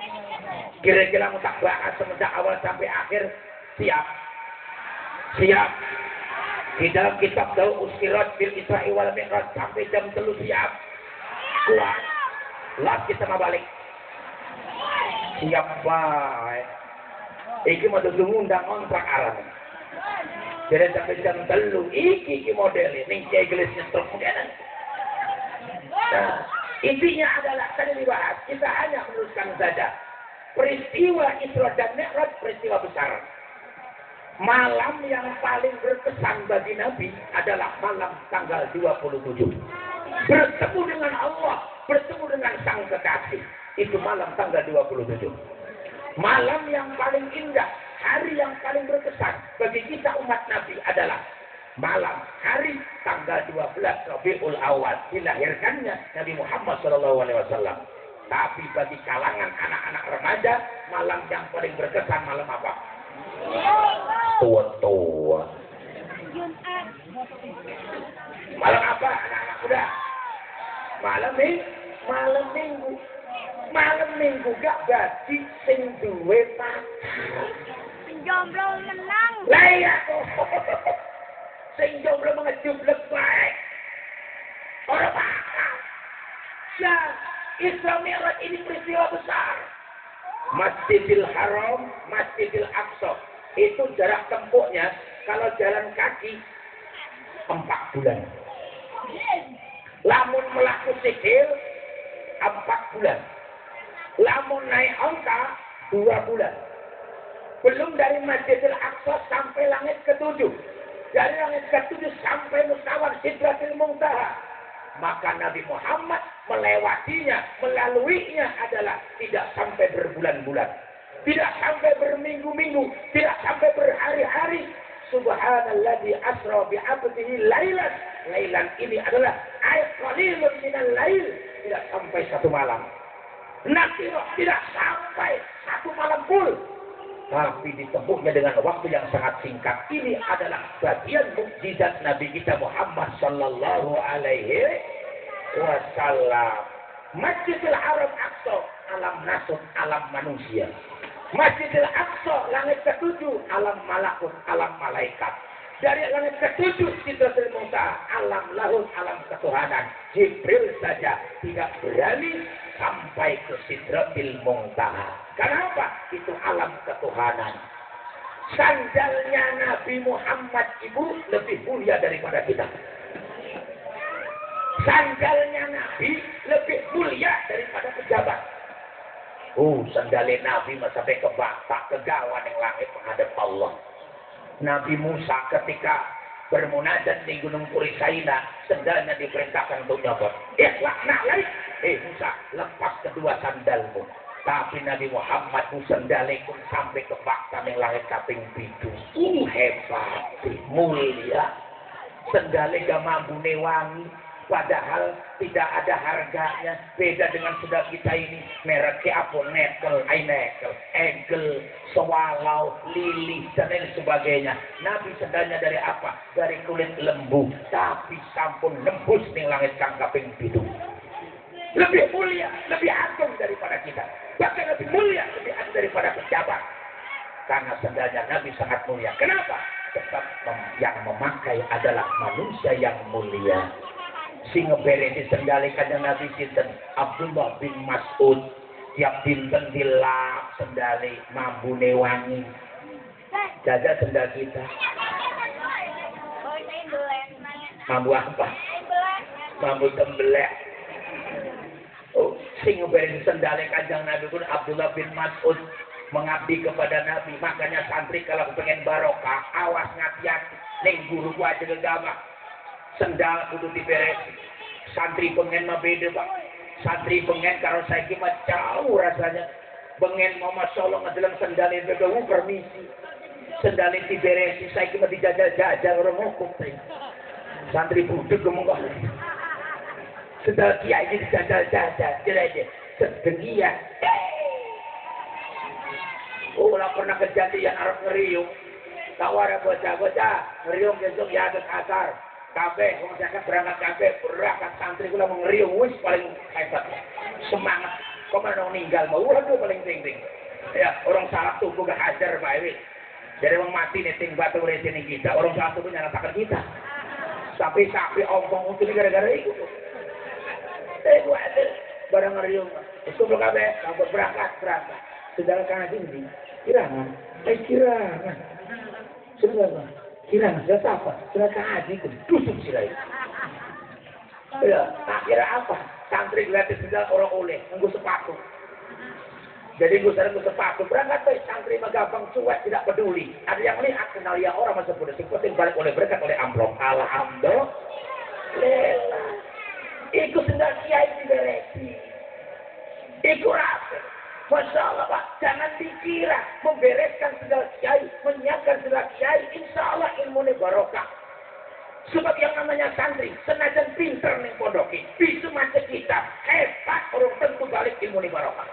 Kira-kira mau tak bahas semenjak awal sampai akhir. Siap. Siap. Di dalam kitab Daud Uskirat bil Isra'i wal Mi'raj sampai jam telu siap. Kuat. Las kita mau balik. Siap baik. Iki mau dulu ngundang kontrak alam. Jadi sampai jam telu. Iki iki model ini. Kayak gelisnya terus kemudian. Nah, intinya adalah tadi dibahas. Kita hanya meneruskan saja. Peristiwa Isra dan Mi'raj peristiwa besar. Malam yang paling berkesan bagi Nabi adalah malam tanggal dua puluh tujuh. Bertemu dengan Allah, bertemu dengan Sang Kekasih. Itu malam tanggal dua puluh tujuh. Malam yang paling indah, hari yang paling berkesan bagi kita umat Nabi adalah malam hari tanggal dua belas Rabiul Awal dilahirkannya Nabi Muhammad shallallahu alaihi wasallam. Tapi bagi kalangan anak-anak remaja, malam yang paling berkesan malam apa? Tua-tua. Malam apa anak-anak muda? Malam minggu. Malam minggu. Malam minggu gak bagi sing duwe pacar. Sing jomblo menang. Lah iya kok. Sing jomblo mengejup lebay. Orang apa? Ya. Isra Mi'raj ini peristiwa besar. Masjidil Haram, Masjidil Aqsa. Itu jarak tempuhnya kalau jalan kaki empat bulan. Lamun melaku sikil empat bulan. Lamun naik angka dua bulan. Belum dari Masjidil Aqsa sampai langit ketujuh. Dari langit ketujuh sampai Mustawar Sidratil Muntaha. Maka Nabi Muhammad melewatinya, melaluinya adalah tidak sampai berbulan-bulan, tidak sampai berminggu-minggu, tidak sampai berhari-hari. Subhanalladzi asra bi 'abdihi lailan. Lailan ini adalah ayat qalilun minal lail, tidak sampai satu malam. Nakiro tidak sampai satu malam full. Tapi ditempuhnya dengan waktu yang sangat singkat. Ini adalah bagian mukjizat Nabi kita Muhammad sallallahu alaihi wasallam. Masjidil Haram Aqsa, alam nasut, alam manusia. Masjidil Aqsa, langit ketujuh, alam malakut, alam malaikat. Dari langit ketujuh, Sidratul Muntaha, alam lahut, alam ketuhanan. Jibril saja tidak berani sampai ke Sidratul Muntaha. Kenapa? Itu alam ketuhanan. Sandalnya Nabi Muhammad ibu lebih mulia daripada kita. Sandalnya Nabi lebih mulia daripada pejabat. Oh, sandalnya Nabi sampai ke batak, ke gawan yang langit menghadap Allah. Nabi Musa ketika bermunajat di Gunung Purisaina, sandalnya diperintahkan untuk nyopot. Ikhlas na'laik. Eh Musa, lepas kedua sandalmu. Tapi Nabi Muhammad sandalnya pun sampai ke batak yang langit kaping pitu. Ini hebat, mulia. Sandalnya gak mampu wangi. Padahal tidak ada harganya. Beda dengan sendal kita ini. Mereknya apa? Nekel, Ainekel, Egel, Sewalau, Lili, dan lain sebagainya. Nabi sendalnya dari apa? Dari kulit lembu. Tapi sampun lembus nih langit kang kaping pitu. Lebih mulia, lebih agung daripada kita. Bahkan lebih mulia, lebih agung daripada pejabat. Karena sendalnya Nabi sangat mulia. Kenapa? Sebab yang memakai adalah manusia yang mulia. Sing ngebere disendalikan yang Nabi sinten Abdullah bin Mas'ud. Tiap dinten dilap sendali mambune wangi. Jaga sendal kita. Mambu apa? Mambu tembelek. Oh, sing ngebere disendali kanjeng Nabi pun Abdullah bin Mas'ud mengabdi kepada Nabi. Makanya santri kalau pengen barokah, awas ngati-hati. Ning guru aja gegama. Sendal kudu diberesi. Santri pengen mah beda Pak. Santri pengen kalau saya kira jauh rasanya. Pengen mau masalah ngedalam sendal itu ke permisi. Sendal itu diberesi saya kira dijajal-jajal orang hukum saya. Santri budek ngomong. Sendal kiai ini dijajal-jajal. Jadi aja sedengian. Oh lah pernah kejadian Arab ngeriung. Tawar bocah-bocah ngeriung besok ya ke asar. Kabeh, wong zakat berangkat kabeh, berangkat santri kula mengeriung wis paling hebat. Semangat. Pemenang ninggal mau waduh paling tinggi. Ya, orang salah tubuh gak hajar Pak Ewi. Jadi orang mati nih ting batu resini kita, orang salah tubuh nyalakan kita. Tapi sapi ompong untuk gara-gara itu. Eh, gua ada barang ngeriung. Itu belum kabe, kamu berangkat berangkat. Sedang kanan ini, kirangan, eh kirangan. Sudah apa? Kirangan, sudah apa? Sudah kaji, kusuk sirai. Ya, tak kira apa? Santri gratis segala orang oleh, nunggu sepatu. Jadi gue sering gue sepatu berangkat tuh santri mah gampang cuek tidak peduli. Ada yang lihat kenal ya orang masa bodoh sing penting balik oleh berkat oleh amplop. Alhamdulillah. Ikut sendal kiai diberesi. Ikut apa? Masya Allah Pak, jangan dikira membereskan sendal kiai, menyiapkan sendal kiai, insya Allah ilmu ini barokah. Sebab yang namanya santri, senajan pinter nih pondoki, bisa macam kita, hebat orang tentu balik ilmu ini barokah.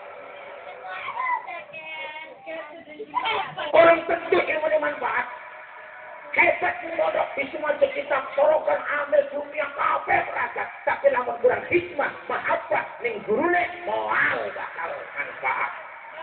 Orang tentu ilmu ini manfaat. Hebat nih pondok, bisa macam kita, sorokan ambil dunia kafe perasaan, tapi lamun kurang hikmah, mahabbah, nih gurune, moal bakal manfaat.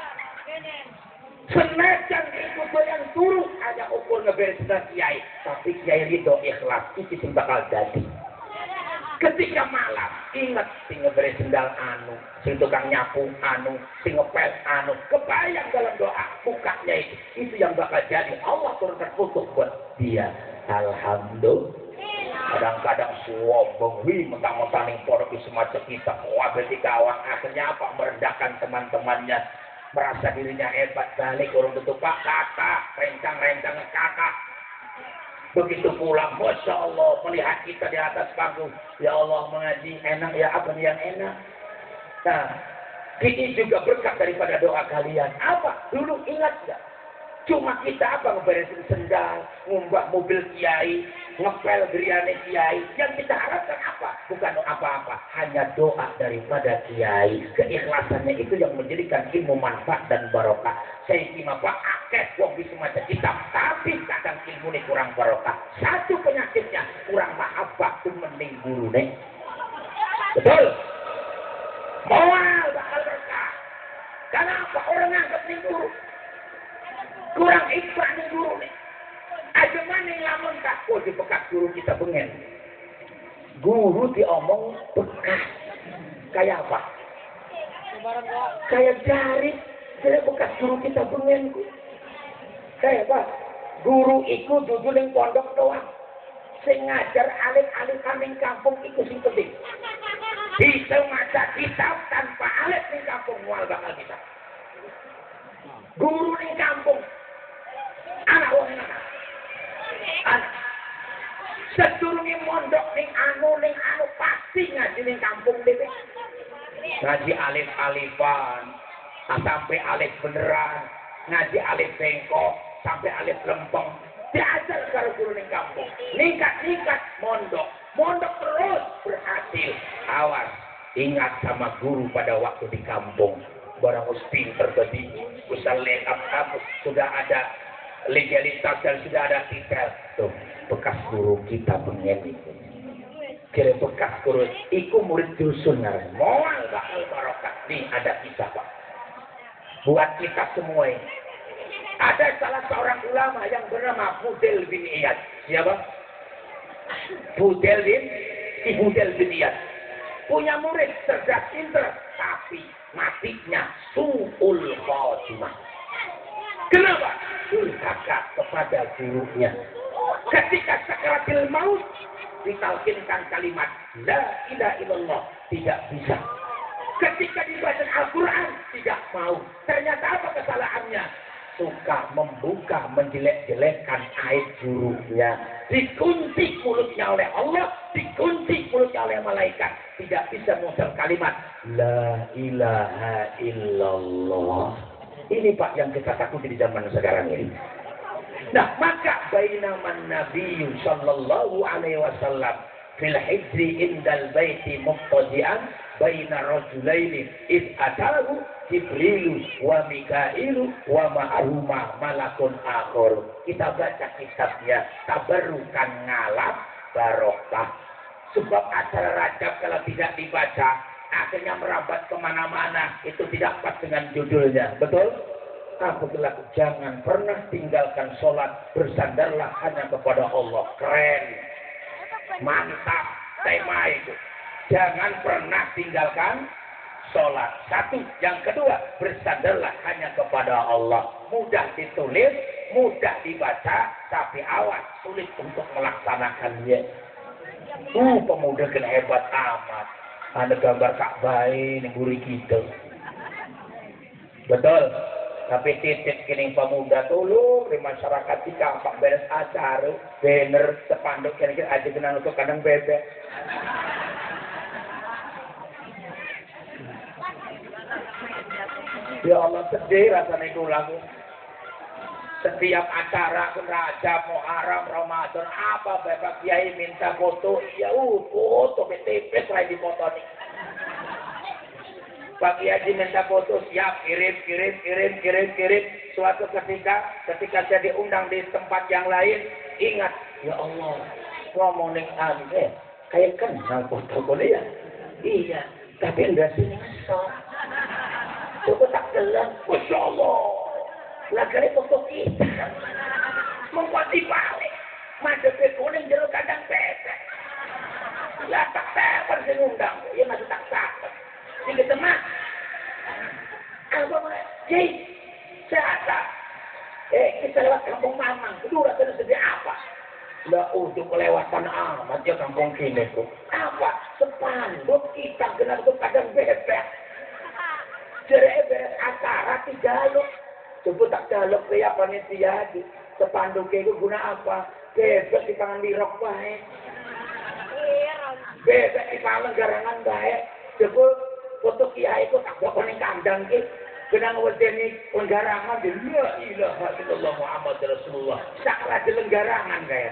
Senajan ikut yang turun hanya ukur ngeberes kiai, tapi kiai ridho ikhlas itu sing bakal jadi. Ketika malam ingat sing ngeberes sendal anu, sing tukang nyapu anu, sing ngepel anu, kebayang dalam doa bukanya itu, itu yang bakal jadi. Allah turun terkutuk buat dia. Alhamdulillah. Kadang-kadang sombong, wih mentang-mentang ning pondok semacam kita, wabe dikawang akhirnya apa merendahkan teman-temannya. Merasa dirinya hebat balik orang tentu pak kakak rencang-rencang kakak begitu pulang Masya Allah melihat kita di atas panggung ya Allah mengaji enak ya apa yang enak. Nah ini juga berkat daripada doa kalian. Apa dulu ingat gak cuma kita apa ngeberesin sendal ngumbah mobil kiai ngepel geriane kiai yang kita harapkan apa bukan apa-apa hanya doa daripada kiai. Keikhlasannya itu yang menjadikan ilmu manfaat dan barokah. Saya kira pak akeh wong bisa macam kita tapi kadang ilmu ini kurang barokah. Satu penyakitnya kurang mahabbah tuh mending guru nih betul moal bakal berkah. Kenapa orang anggap nih guru kurang ikhlas nih guru nih. Aja mana yang lamun tak oh di bekas guru kita pengen. Guru diomong bekas. Kayak apa? Kayak jari. Jadi bekas guru kita pengen. Kayak apa? Guru itu duduk di pondok doang. Sing ngajar alit-alit kami kampung itu sing penting. Bisa ngajar kitab tanpa alit di kampung mual bakal kita. Guru di kampung. Anak wong anak. Anak. Sedurunge mondok ning anu ning anu pasti ngaji ning kampung dhewe. Ngaji alif-alifan, sampai alif beneran, ngaji alif bengkok, sampai alif lempeng. Diajar karo guru ning kampung. Ningkat-ningkat mondok, mondok terus berhasil. Awas, ingat sama guru pada waktu di kampung. Barang ustin terbedi, usah lengkap kamu sudah ada legalitas dan sudah ada titel tuh bekas guru kita pengen itu kira bekas guru itu murid dusun ngaran moal bakal barokah nih ada kita pak buat kita semua ini ada salah seorang ulama yang bernama Budel bin Iyad. Siapa? Budel bin Budel bin Iyad punya murid cerdas pintar tapi matinya su'ul khotimah. Kenapa? Durhaka kepada gurunya. Ketika sakaratil maut ditalkinkan kalimat la ilaha illallah tidak bisa. Ketika dibaca Al-Quran tidak mau. Ternyata apa kesalahannya? Suka membuka menjelek-jelekkan aib gurunya. Dikunci mulutnya oleh Allah, dikunci mulutnya oleh malaikat. Tidak bisa mengucap kalimat la ilaha illallah. Ini Pak yang kita takuti di zaman sekarang ini. Nah, maka bainaman Nabi sallallahu alaihi wasallam fil hijri indal baiti muqtadi'an baina rajulaini id atahu Jibrilu wa Mikailu wa ma'ahuma malakun akhir. Kita baca kitabnya tabarrukan ngalap barokah. Sebab acara Rajab kalau tidak dibaca akhirnya merambat kemana-mana. Itu tidak pas dengan judulnya. Betul? Aku bilang, jangan pernah tinggalkan sholat, bersandarlah hanya kepada Allah. Keren, mantap tema itu. Jangan pernah tinggalkan sholat. Satu. Yang kedua, bersandarlah hanya kepada Allah. Mudah ditulis, mudah dibaca, tapi awas, sulit untuk melaksanakannya. Uh, pemuda kena hebat amat. Ada gambar Ka'bah ini buri kita. Betul. Tapi titik kini pemuda tolong di masyarakat kita pak beres acara, banner, sepanduk kira-kira aja kenal untuk kadang bebek. Ya Allah sedih rasanya itu lagu. Setiap acara raja, Muharram, Ramadan, apa bapak kiai minta foto, ya uh foto B T P lagi di foto nih. Pak Kiai minta foto, siap, kirim, kirim, kirim, kirim, kirim. Suatu ketika, ketika saya diundang di tempat yang lain, ingat, ya Allah, ngomongin aneh, kayak kenal foto boleh ya? Iya, tapi enggak sini so. Coba tak gelang, Masya Allah. Lagari foto kita. Membuat dibalik. Mada kuning jeruk kadang bebek. Ya tak sabar saya ngundang. Ya masih tak sabar. Tiga teman. Apa mana? Jai. Siapa? Eh, kita lewat kampung Mamang. Kedua terus sedih apa? Lah untuk kelewatan amat ya kampung kini tuh. Apa? Sepanduk kita kena itu kadang bebek. Jadi beres acara tiga lo. Coba tak jaluk ya panitia di sepanduk itu guna apa? Bebek di tangan dirok baik. Bebek di tangan garangan baik. Coba foto kiai itu tak bawa ning kandang ki. Kenang wedeni penggarangan di la ilaha illallah Muhammad Rasulullah. Sakra di lenggarangan kaya.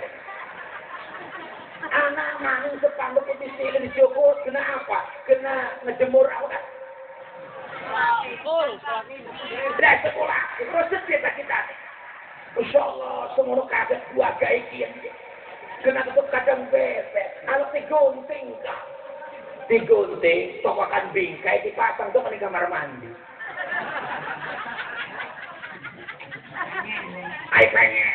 Anak maning sepanduk itu silih Joko kena apa? Kena ngejemur awak. Dari sekolah, proses kita kita. Insya Allah, semua kaget dua gaya kian. Kena tetap kadang bebek. Kalau digunting kah? Digunting, tokokan bingkai dipasang tuh di kamar mandi. Ayo pengen.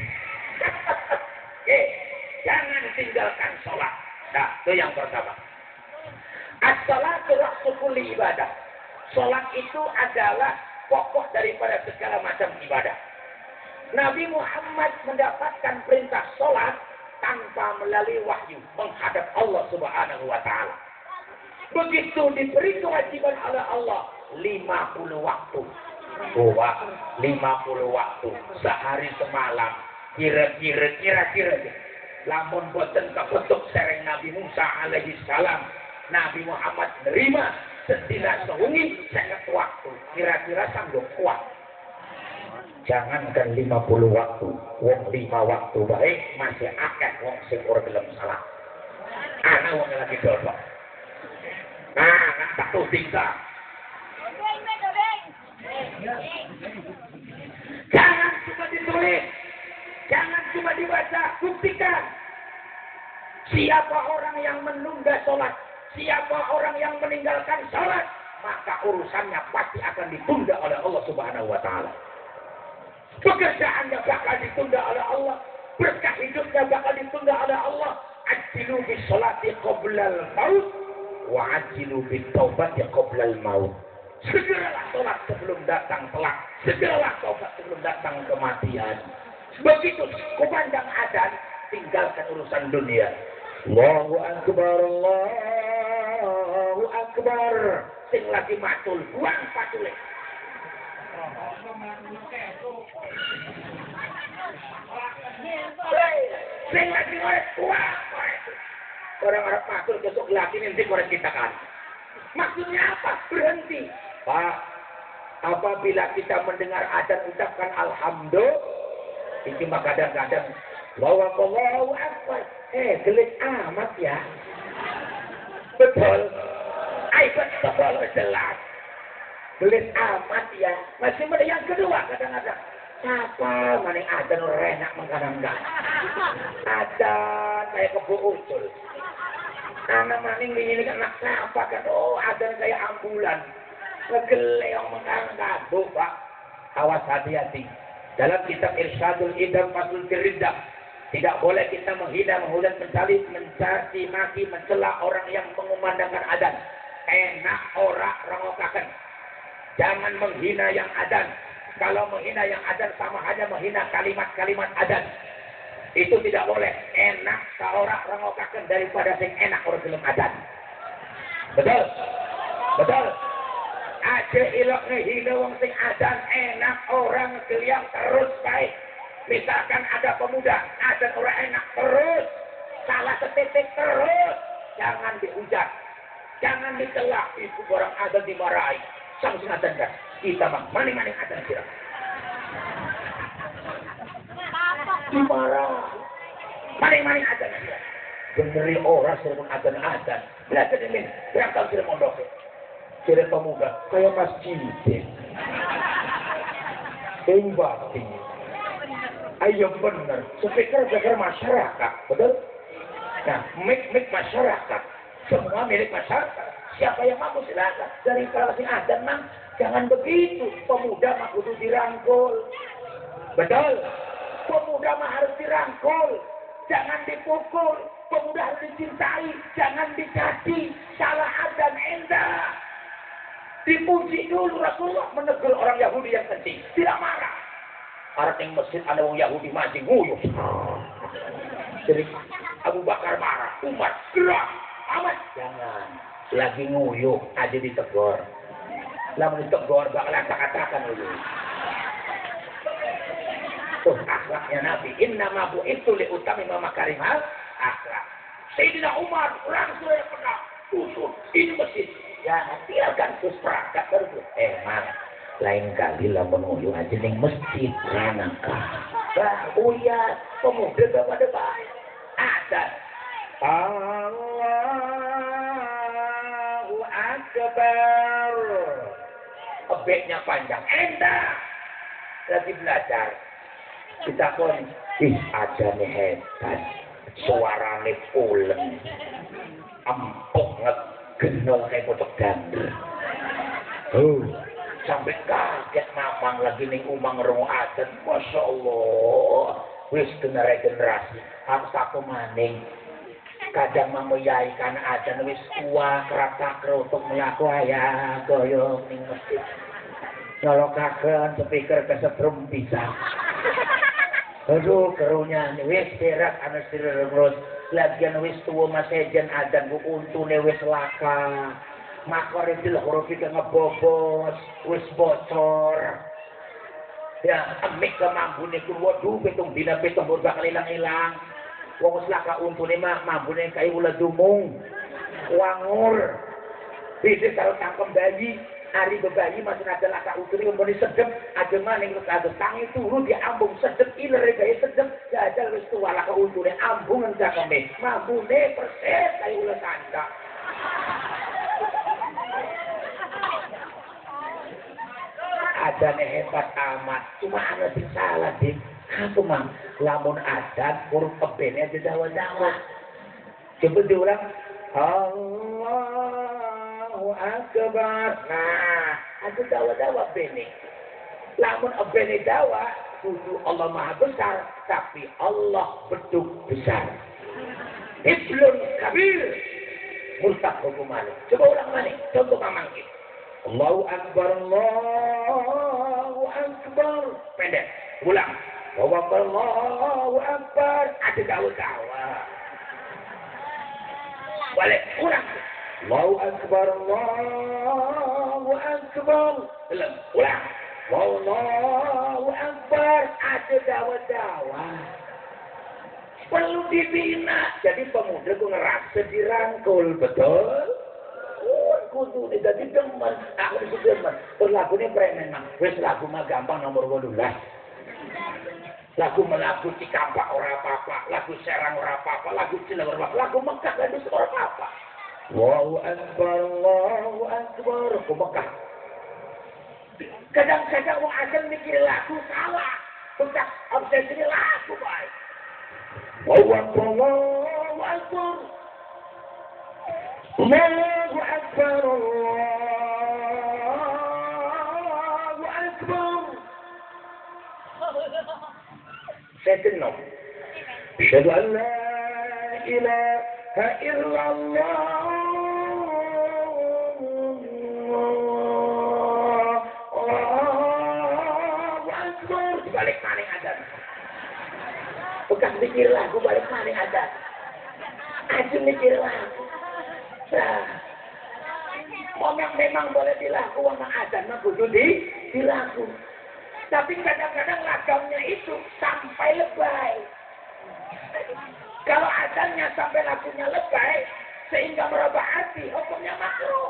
Eh, jangan tinggalkan sholat. Nah, itu yang pertama. As-salatu ra'su kulli ibadah. Sholat itu adalah pokok daripada segala macam ibadah. Nabi Muhammad mendapatkan perintah sholat tanpa melalui wahyu menghadap Allah Subhanahu wa Ta'ala. Begitu diberi kewajiban oleh Allah lima puluh waktu. Wah, lima puluh waktu sehari semalam. Kira-kira kira-kira lamun boten kebetuk sereng Nabi Musa alaihi salam. Nabi Muhammad menerima sedina sewengi seket waktu. Kira-kira sanggup kuat. Jangankan lima puluh waktu, wong lima waktu baik masih akeh wong sing ora gelem salah. Ana wong lagi dodok. Nah, nak tak tuding ta. Jangan cuma ditulis, jangan cuma dibaca, buktikan. Siapa orang yang menunda sholat, siapa orang yang meninggalkan sholat, maka urusannya pasti akan ditunda oleh Allah Subhanahu wa Ta'ala. Pekerjaannya bakal ditunda oleh Allah, berkah hidupnya bakal ditunda oleh Allah. Ajilu bis sholati qoblal maut wa ajilu bit taubati qoblal maut. Segeralah sholat sebelum datang telak, segeralah taubat sebelum datang kematian. Begitu kumandang adzan, tinggalkan urusan dunia. Allahu akbar, Allahu akbar. Sing lagi matul, buang patule. Sing lagi ngorek, buang ngorek. Orang-orang matul besok lagi nanti ngorek kita kan. Maksudnya apa? Berhenti. Pak, apabila kita mendengar adzan ucapkan alhamdulillah, itu mah kadang-kadang Allahu akbar. Eh, gelik amat ya. Betul. Ay, betul jelas. Gelik amat ya. Masih ada yang kedua kadang-kadang. Siapa maning adzan renak mengkadang-kadang. Adzan kayak kebo ucul. Anak maning ini kan anak siapa kan? Oh, ada kayak ambulan. Ngegele yang mengangkat, Pak. Awas hati-hati. Dalam kitab Irsyadul Idam Faslul Firriddah, tidak boleh kita menghina, menghujat, mencari, mencaci maki, mencela orang yang mengumandangkan adzan. Enak ora rengokaken. Jangan menghina yang adzan. Kalau menghina yang adzan sama aja menghina kalimat-kalimat adzan. Itu tidak boleh. Enak seorang rengokaken daripada sing enak orang film adzan. Betul? Betul? Aja ilok ngehina wong sing adzan enak orang ngeliang terus baik. Misalkan ada pemuda adzan orang enak terus, salah setitik terus, jangan dihujat, jangan dicela. Itu orang adzan dimarahi. Sang sing adzan kan kita mah maning-maning adzan sira. Dimarah. Maning-maning adzan sira. Beneri ora seremon adzan-adzan. Belajar ini berangkat sira mondok. Sira pemuda kayak masjid. Embati. Ayo bener. Speaker speaker masyarakat, betul? Nah, mic-mic masyarakat. Semua milik masyarakat. Siapa yang mampu silakan. Dari kalau sing adzan mah jangan begitu. Pemuda mah kudu dirangkul. Betul? Pemuda mah harus dirangkul. Jangan dipukul. Pemuda harus dicintai. Jangan dicaci. Salah adzan endah. Dipuji dulu Rasulullah menegur orang Yahudi yang kencing. Tidak marah. Orang yang masjid ada orang Yahudi mati nguyuh. Jadi Abu Bakar marah. Umar gerak. Amat. Jangan. Lagi nguyuh aja ditegur. Lalu ditegur bakal katakan dulu. Tuh akhlaknya Nabi. Inna mabu itu liutami mamakarimal akhlak. Sayyidina Umar langsung yang pernah tutup. Ini masjid. Ya, biarkan terus perangkat terus. Emang lain kali lamun uyu aja ning masjid ranaka. Bah, uya pemuda pada baik. Ada. Allahu Akbar. Ebeknya panjang. Endah. Lagi belajar. Kita pun, ih aja nih hebat. Suarane pulen. Empuk nget. Genol kayak kotok gandeng. Oh, sampai kaget mamang lagi ning umang ngerungu adzan. Masya Allah. Wis generasi generasi. Aku satu maning. Kadang mamuyai kan adzan wis tua kerata kerutuk melaku ayah goyong ning masjid. Nyolokaken speaker kesetrum bisa. Aduh kerunya wis berak anu terus. Lagian wis tuwa masejen adzan ku untune wis laka. Makore dil huruf iki ngebobos, wis bocor. Ya, amik kemambune ku waduh pitung dina pitung bakal ilang-ilang. Wong wis laka untune mah mambune kaya ula dumung. Wangur. Bisa karo tangkem bayi. Ari bebayi masih ada laka untune umpune sedep, aja maning terus ada tangi turu diambung sedep iler gaya sedep. Jajal wis tuwa laka untune ambungan cakeme. Mambune persis kaya ula sandak. Adane hebat amat, cuma ana sing salah dik. Aku mah lamun adat huruf ebene aja dawa-dawa. Coba diulang. Allahu Akbar. Nah, aja dawa-dawa bene. Lamun ebene dawa, kudu Allah Maha Besar, tapi Allah bedug besar. Iblun kabir. Mustaq hukumane. Coba ulang mana? Contoh mamangke. Allahu Akbar, Allahu Akbar. Pendek. Ulang. Allahu Akbar, Allahu Akbar. Ada dawa-dawa. Balik. Ulang. Allahu Akbar, Allahu Akbar. Ulang. Ulang. Allahu Akbar. Ada dawa-dawa. Perlu dibina. Jadi pemuda ku ngerasa dirangkul. Betul? Kudu ini jadi demen, aku disitu demen. Terus lagunya premen mah, wes lagu mah gampang nomor wolulas. Lagu melagu Cikampak ora apa-apa, lagu Serang ora apa-apa, lagu Cilegon ora apa-apa, lagu Mekah dan itu ora apa-apa. Allahu Akbar, Allahu Akbar, aku Mekah. Kadang-kadang wong akan mikir lagu salah, bekas obsesi lagu baik. Allahu Akbar, Allahu Akbar. Allahu Akbar, Allahu Akbar. Second no. Asyhadu an la ilaha illallah. Allahu Akbar. Balik maning adan. Bukan mikir lagu balik maning adan. Aja mikir lagu. Nah, memang memang boleh dilaku sama adan mah kudu di dilaku. Tapi kadang-kadang lagamnya itu sampai lebay. Kalau adannya sampai lagunya lebay sehingga merubah hati, hukumnya makruh.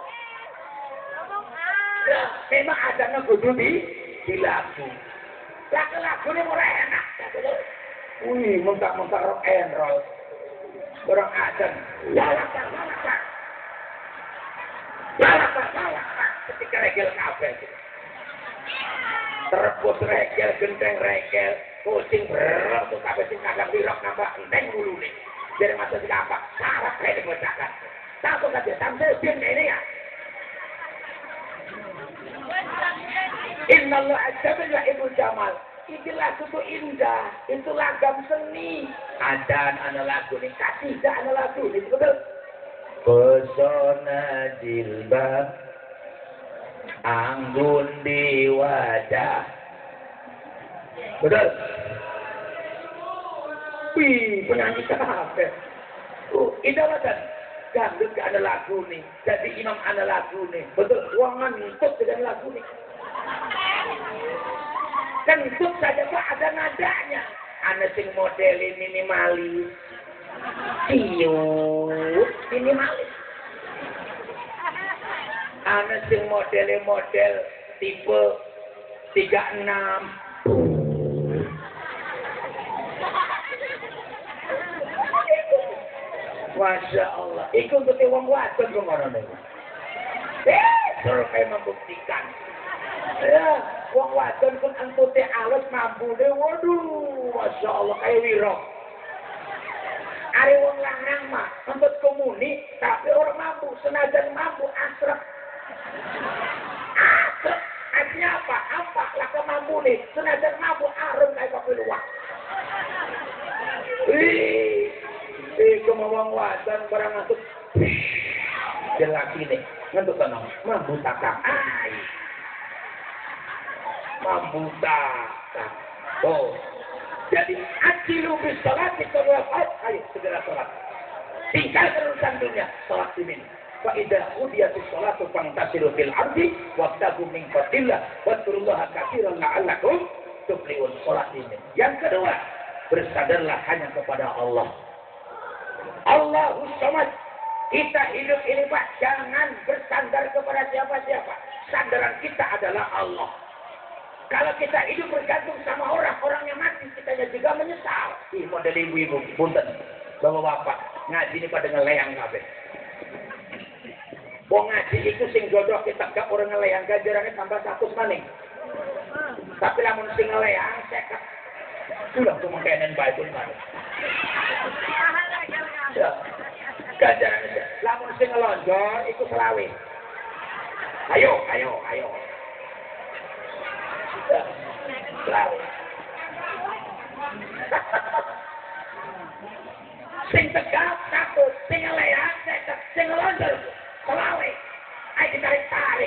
Nah, memang adannya kudu di dilaku. Lagu-lagu ini mulai enak. Wih, mentah-mentah rock and roll. Orang adan, lalakan, lalakan. Lalakan, lalakan. Ketika regel kabel. Terebus regel, genteng regel. Kucing berok, tuh kabel sing kadang birok nambah enteng dulu nih. Jadi masa si kapak, salah kayak dibacakan. Tahu kan dia, tampil bin ini ya. Inna Allah azza wa ibu jamal. Itu lagu itu indah, itu lagam seni. Adan ana lagu nih, kasidah ana lagu nih, betul? Pesona jilbab, anggun di wajah. Betul? Wih, penyanyi kafe. Uh, indah banget. Gandut gak ada lagu nih, jadi imam ana lagu nih. Betul, ruangan untuk dengan lagu nih. Kentut saja Pak ada nadanya. Ana sing model minimalis. Ciut minimalis. Ana sing model-model tipe tiga puluh enam. Masya Allah. Iku untuk wong wadon kok ngono niku. Eh, suruh kayak membuktikan. Ya, wong wadon pun angkute alus mampu deh, waduh, masya Allah kayak wiro. Ada wong lanang mah, angkut komuni, tapi orang mampu, senajan mampu asrep. Asrep, artinya apa? Apa? Laka mampu nih, senajan mampu arum kayak kopi luwak. Wih, itu mau wong wadon barang angkut, jelaki nih, ngentut tenang, mampu takam. Ay. Mampu tak. Oh, jadi ajilu bis salat kita wafat, ayo segera salat. Tinggalkan urusan dunia, salat ini. Fa idza qudiyatis salatu fantasilu fil ardi wabtagu min fadillah wadkurullaha katsiran la'allakum tuflihun. Salat ini. Yang kedua, bersadarlah hanya kepada Allah. Allahus Samad. Kita hidup ini Pak, jangan bersandar kepada siapa-siapa. Sandaran kita adalah Allah. Kalau kita hidup bergantung sama orang, orangnya mati, kita juga menyesal. Ih, model ibu-ibu, punten, bapak-bapak, ngaji ini pada ngeleang kabeh. Wong ngaji itu sing jodoh kita gak orang ngeleang, gajarannya tambah satu maning. Tapi lamun sing ngeleang, seket. Sudah tuh mengkenen baitul maning. Ya, gajarannya. Lamun sing ngelonjor, itu selawe. Ayo, ayo, ayo. Selawe. Sing tegap satu, sing ngeleak seket, sing ngelonjor selawe. Ayo ditarik-tarik.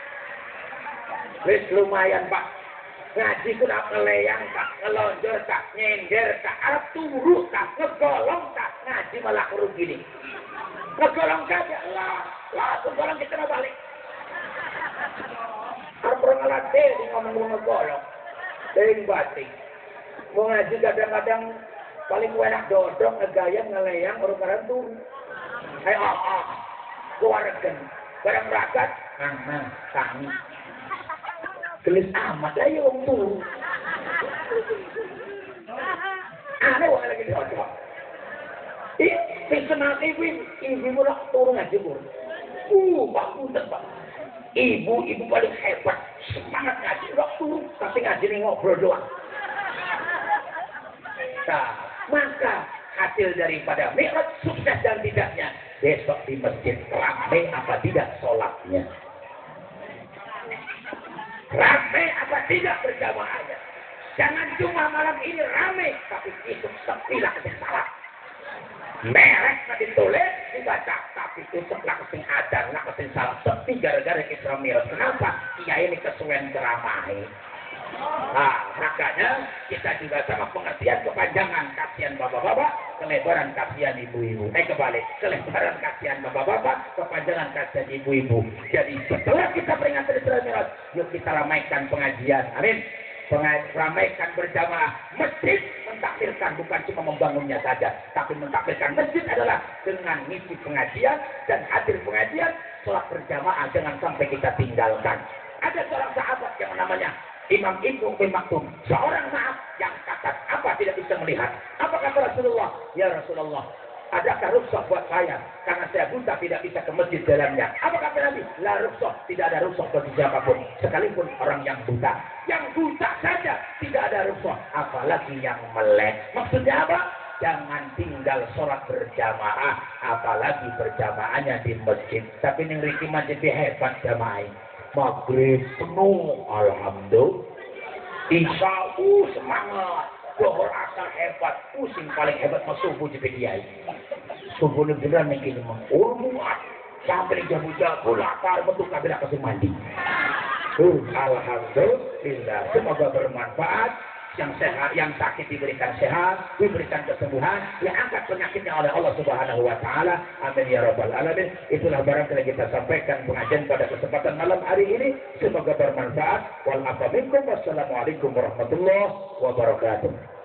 Wis lumayan Pak. Ngaji ku nak ngeleang tak, ngelonjor tak, nyender tak, arep turu tak, ngegolong tak, ngaji malah kerugi nih. Ngegolong saja, lah, lah, ngegolong kita mau balik. Arep ora ngelatih di ngomong ngegolong. Ting bating. Mau ngaji kadang-kadang paling enak dodong, ngegayang, ngeleang, orang karang turu. Ayo, ah, ah, keluarkan. Barang ragat, nah, nah, kami. Gelis amat lah ya orang turu. Aneh wong lagi dodong. Ih, senang ibu, ibu mulai turun ngaji pun. Uh, Pak Punten Pak. Ibu, ibu paling hebat. Semangat ngaji, udah turun. Tapi ngaji ini ngobrol doang. Nah, maka hasil daripada Mi'raj sukses dan tidaknya. Besok di masjid ramai apa tidak sholatnya? Ramai apa tidak berjamaahnya? Jangan cuma malam ini ramai, tapi itu sepilah yang salah. Merek tadi ditulis dibaca, tapi itu sebelah kesing ada, nggak kesing salah. Sepi gara-gara Isra Mi'raj. Kenapa? Iya ini kesuwen ceramai. Nah, makanya kita juga sama pengertian kepanjangan kasihan bapak-bapak, kelebaran kasihan ibu-ibu. Eh kebalik, kelebaran kasihan bapak-bapak, kepanjangan kasihan ibu-ibu. Jadi setelah kita peringatan Isra Mi'raj, yuk kita ramaikan pengajian. Amin. Ramaikan berjamaah. Masjid mentaklirkan bukan cuma membangunnya saja, tapi mentaklirkan masjid adalah dengan ngisi pengajian dan hadir pengajian, sholat berjamaah jangan sampai kita tinggalkan. Ada seorang sahabat yang namanya Imam Ibnu bin Maktum, seorang maaf yang kata apa tidak bisa melihat. Apa kata Rasulullah? Ya Rasulullah, adakah rukhsah buat saya karena saya buta tidak bisa ke masjid dalamnya? Apa kata Nabi? La rukhsah, tidak ada rukhsah bagi siapapun, sekalipun orang yang buta. Yang buta saja tidak ada rukhsah, apalagi yang melek. Maksudnya apa? Jangan tinggal sholat berjamaah, apalagi berjamaahnya di masjid. Tapi yang Riki masjid hebat jamaah. Maghrib penuh, alhamdulillah. Isya uh, semangat. Dohor asal hebat, pusing paling hebat mas subuh di Kiai. Subuh ini beneran yang kini mah urmuat sampai jamu-jamu lapar betul kabel kasih mandi. Uh, alhamdulillah, semoga bermanfaat. Yang sehat, yang sakit diberikan sehat, diberikan kesembuhan, yang angkat penyakitnya oleh Allah Subhanahu wa taala. Amin ya rabbal alamin. Itulah barangkali kita sampaikan pengajian pada kesempatan malam hari ini. Semoga bermanfaat. Wal afa minkum wassalamualaikum warahmatullahi wabarakatuh.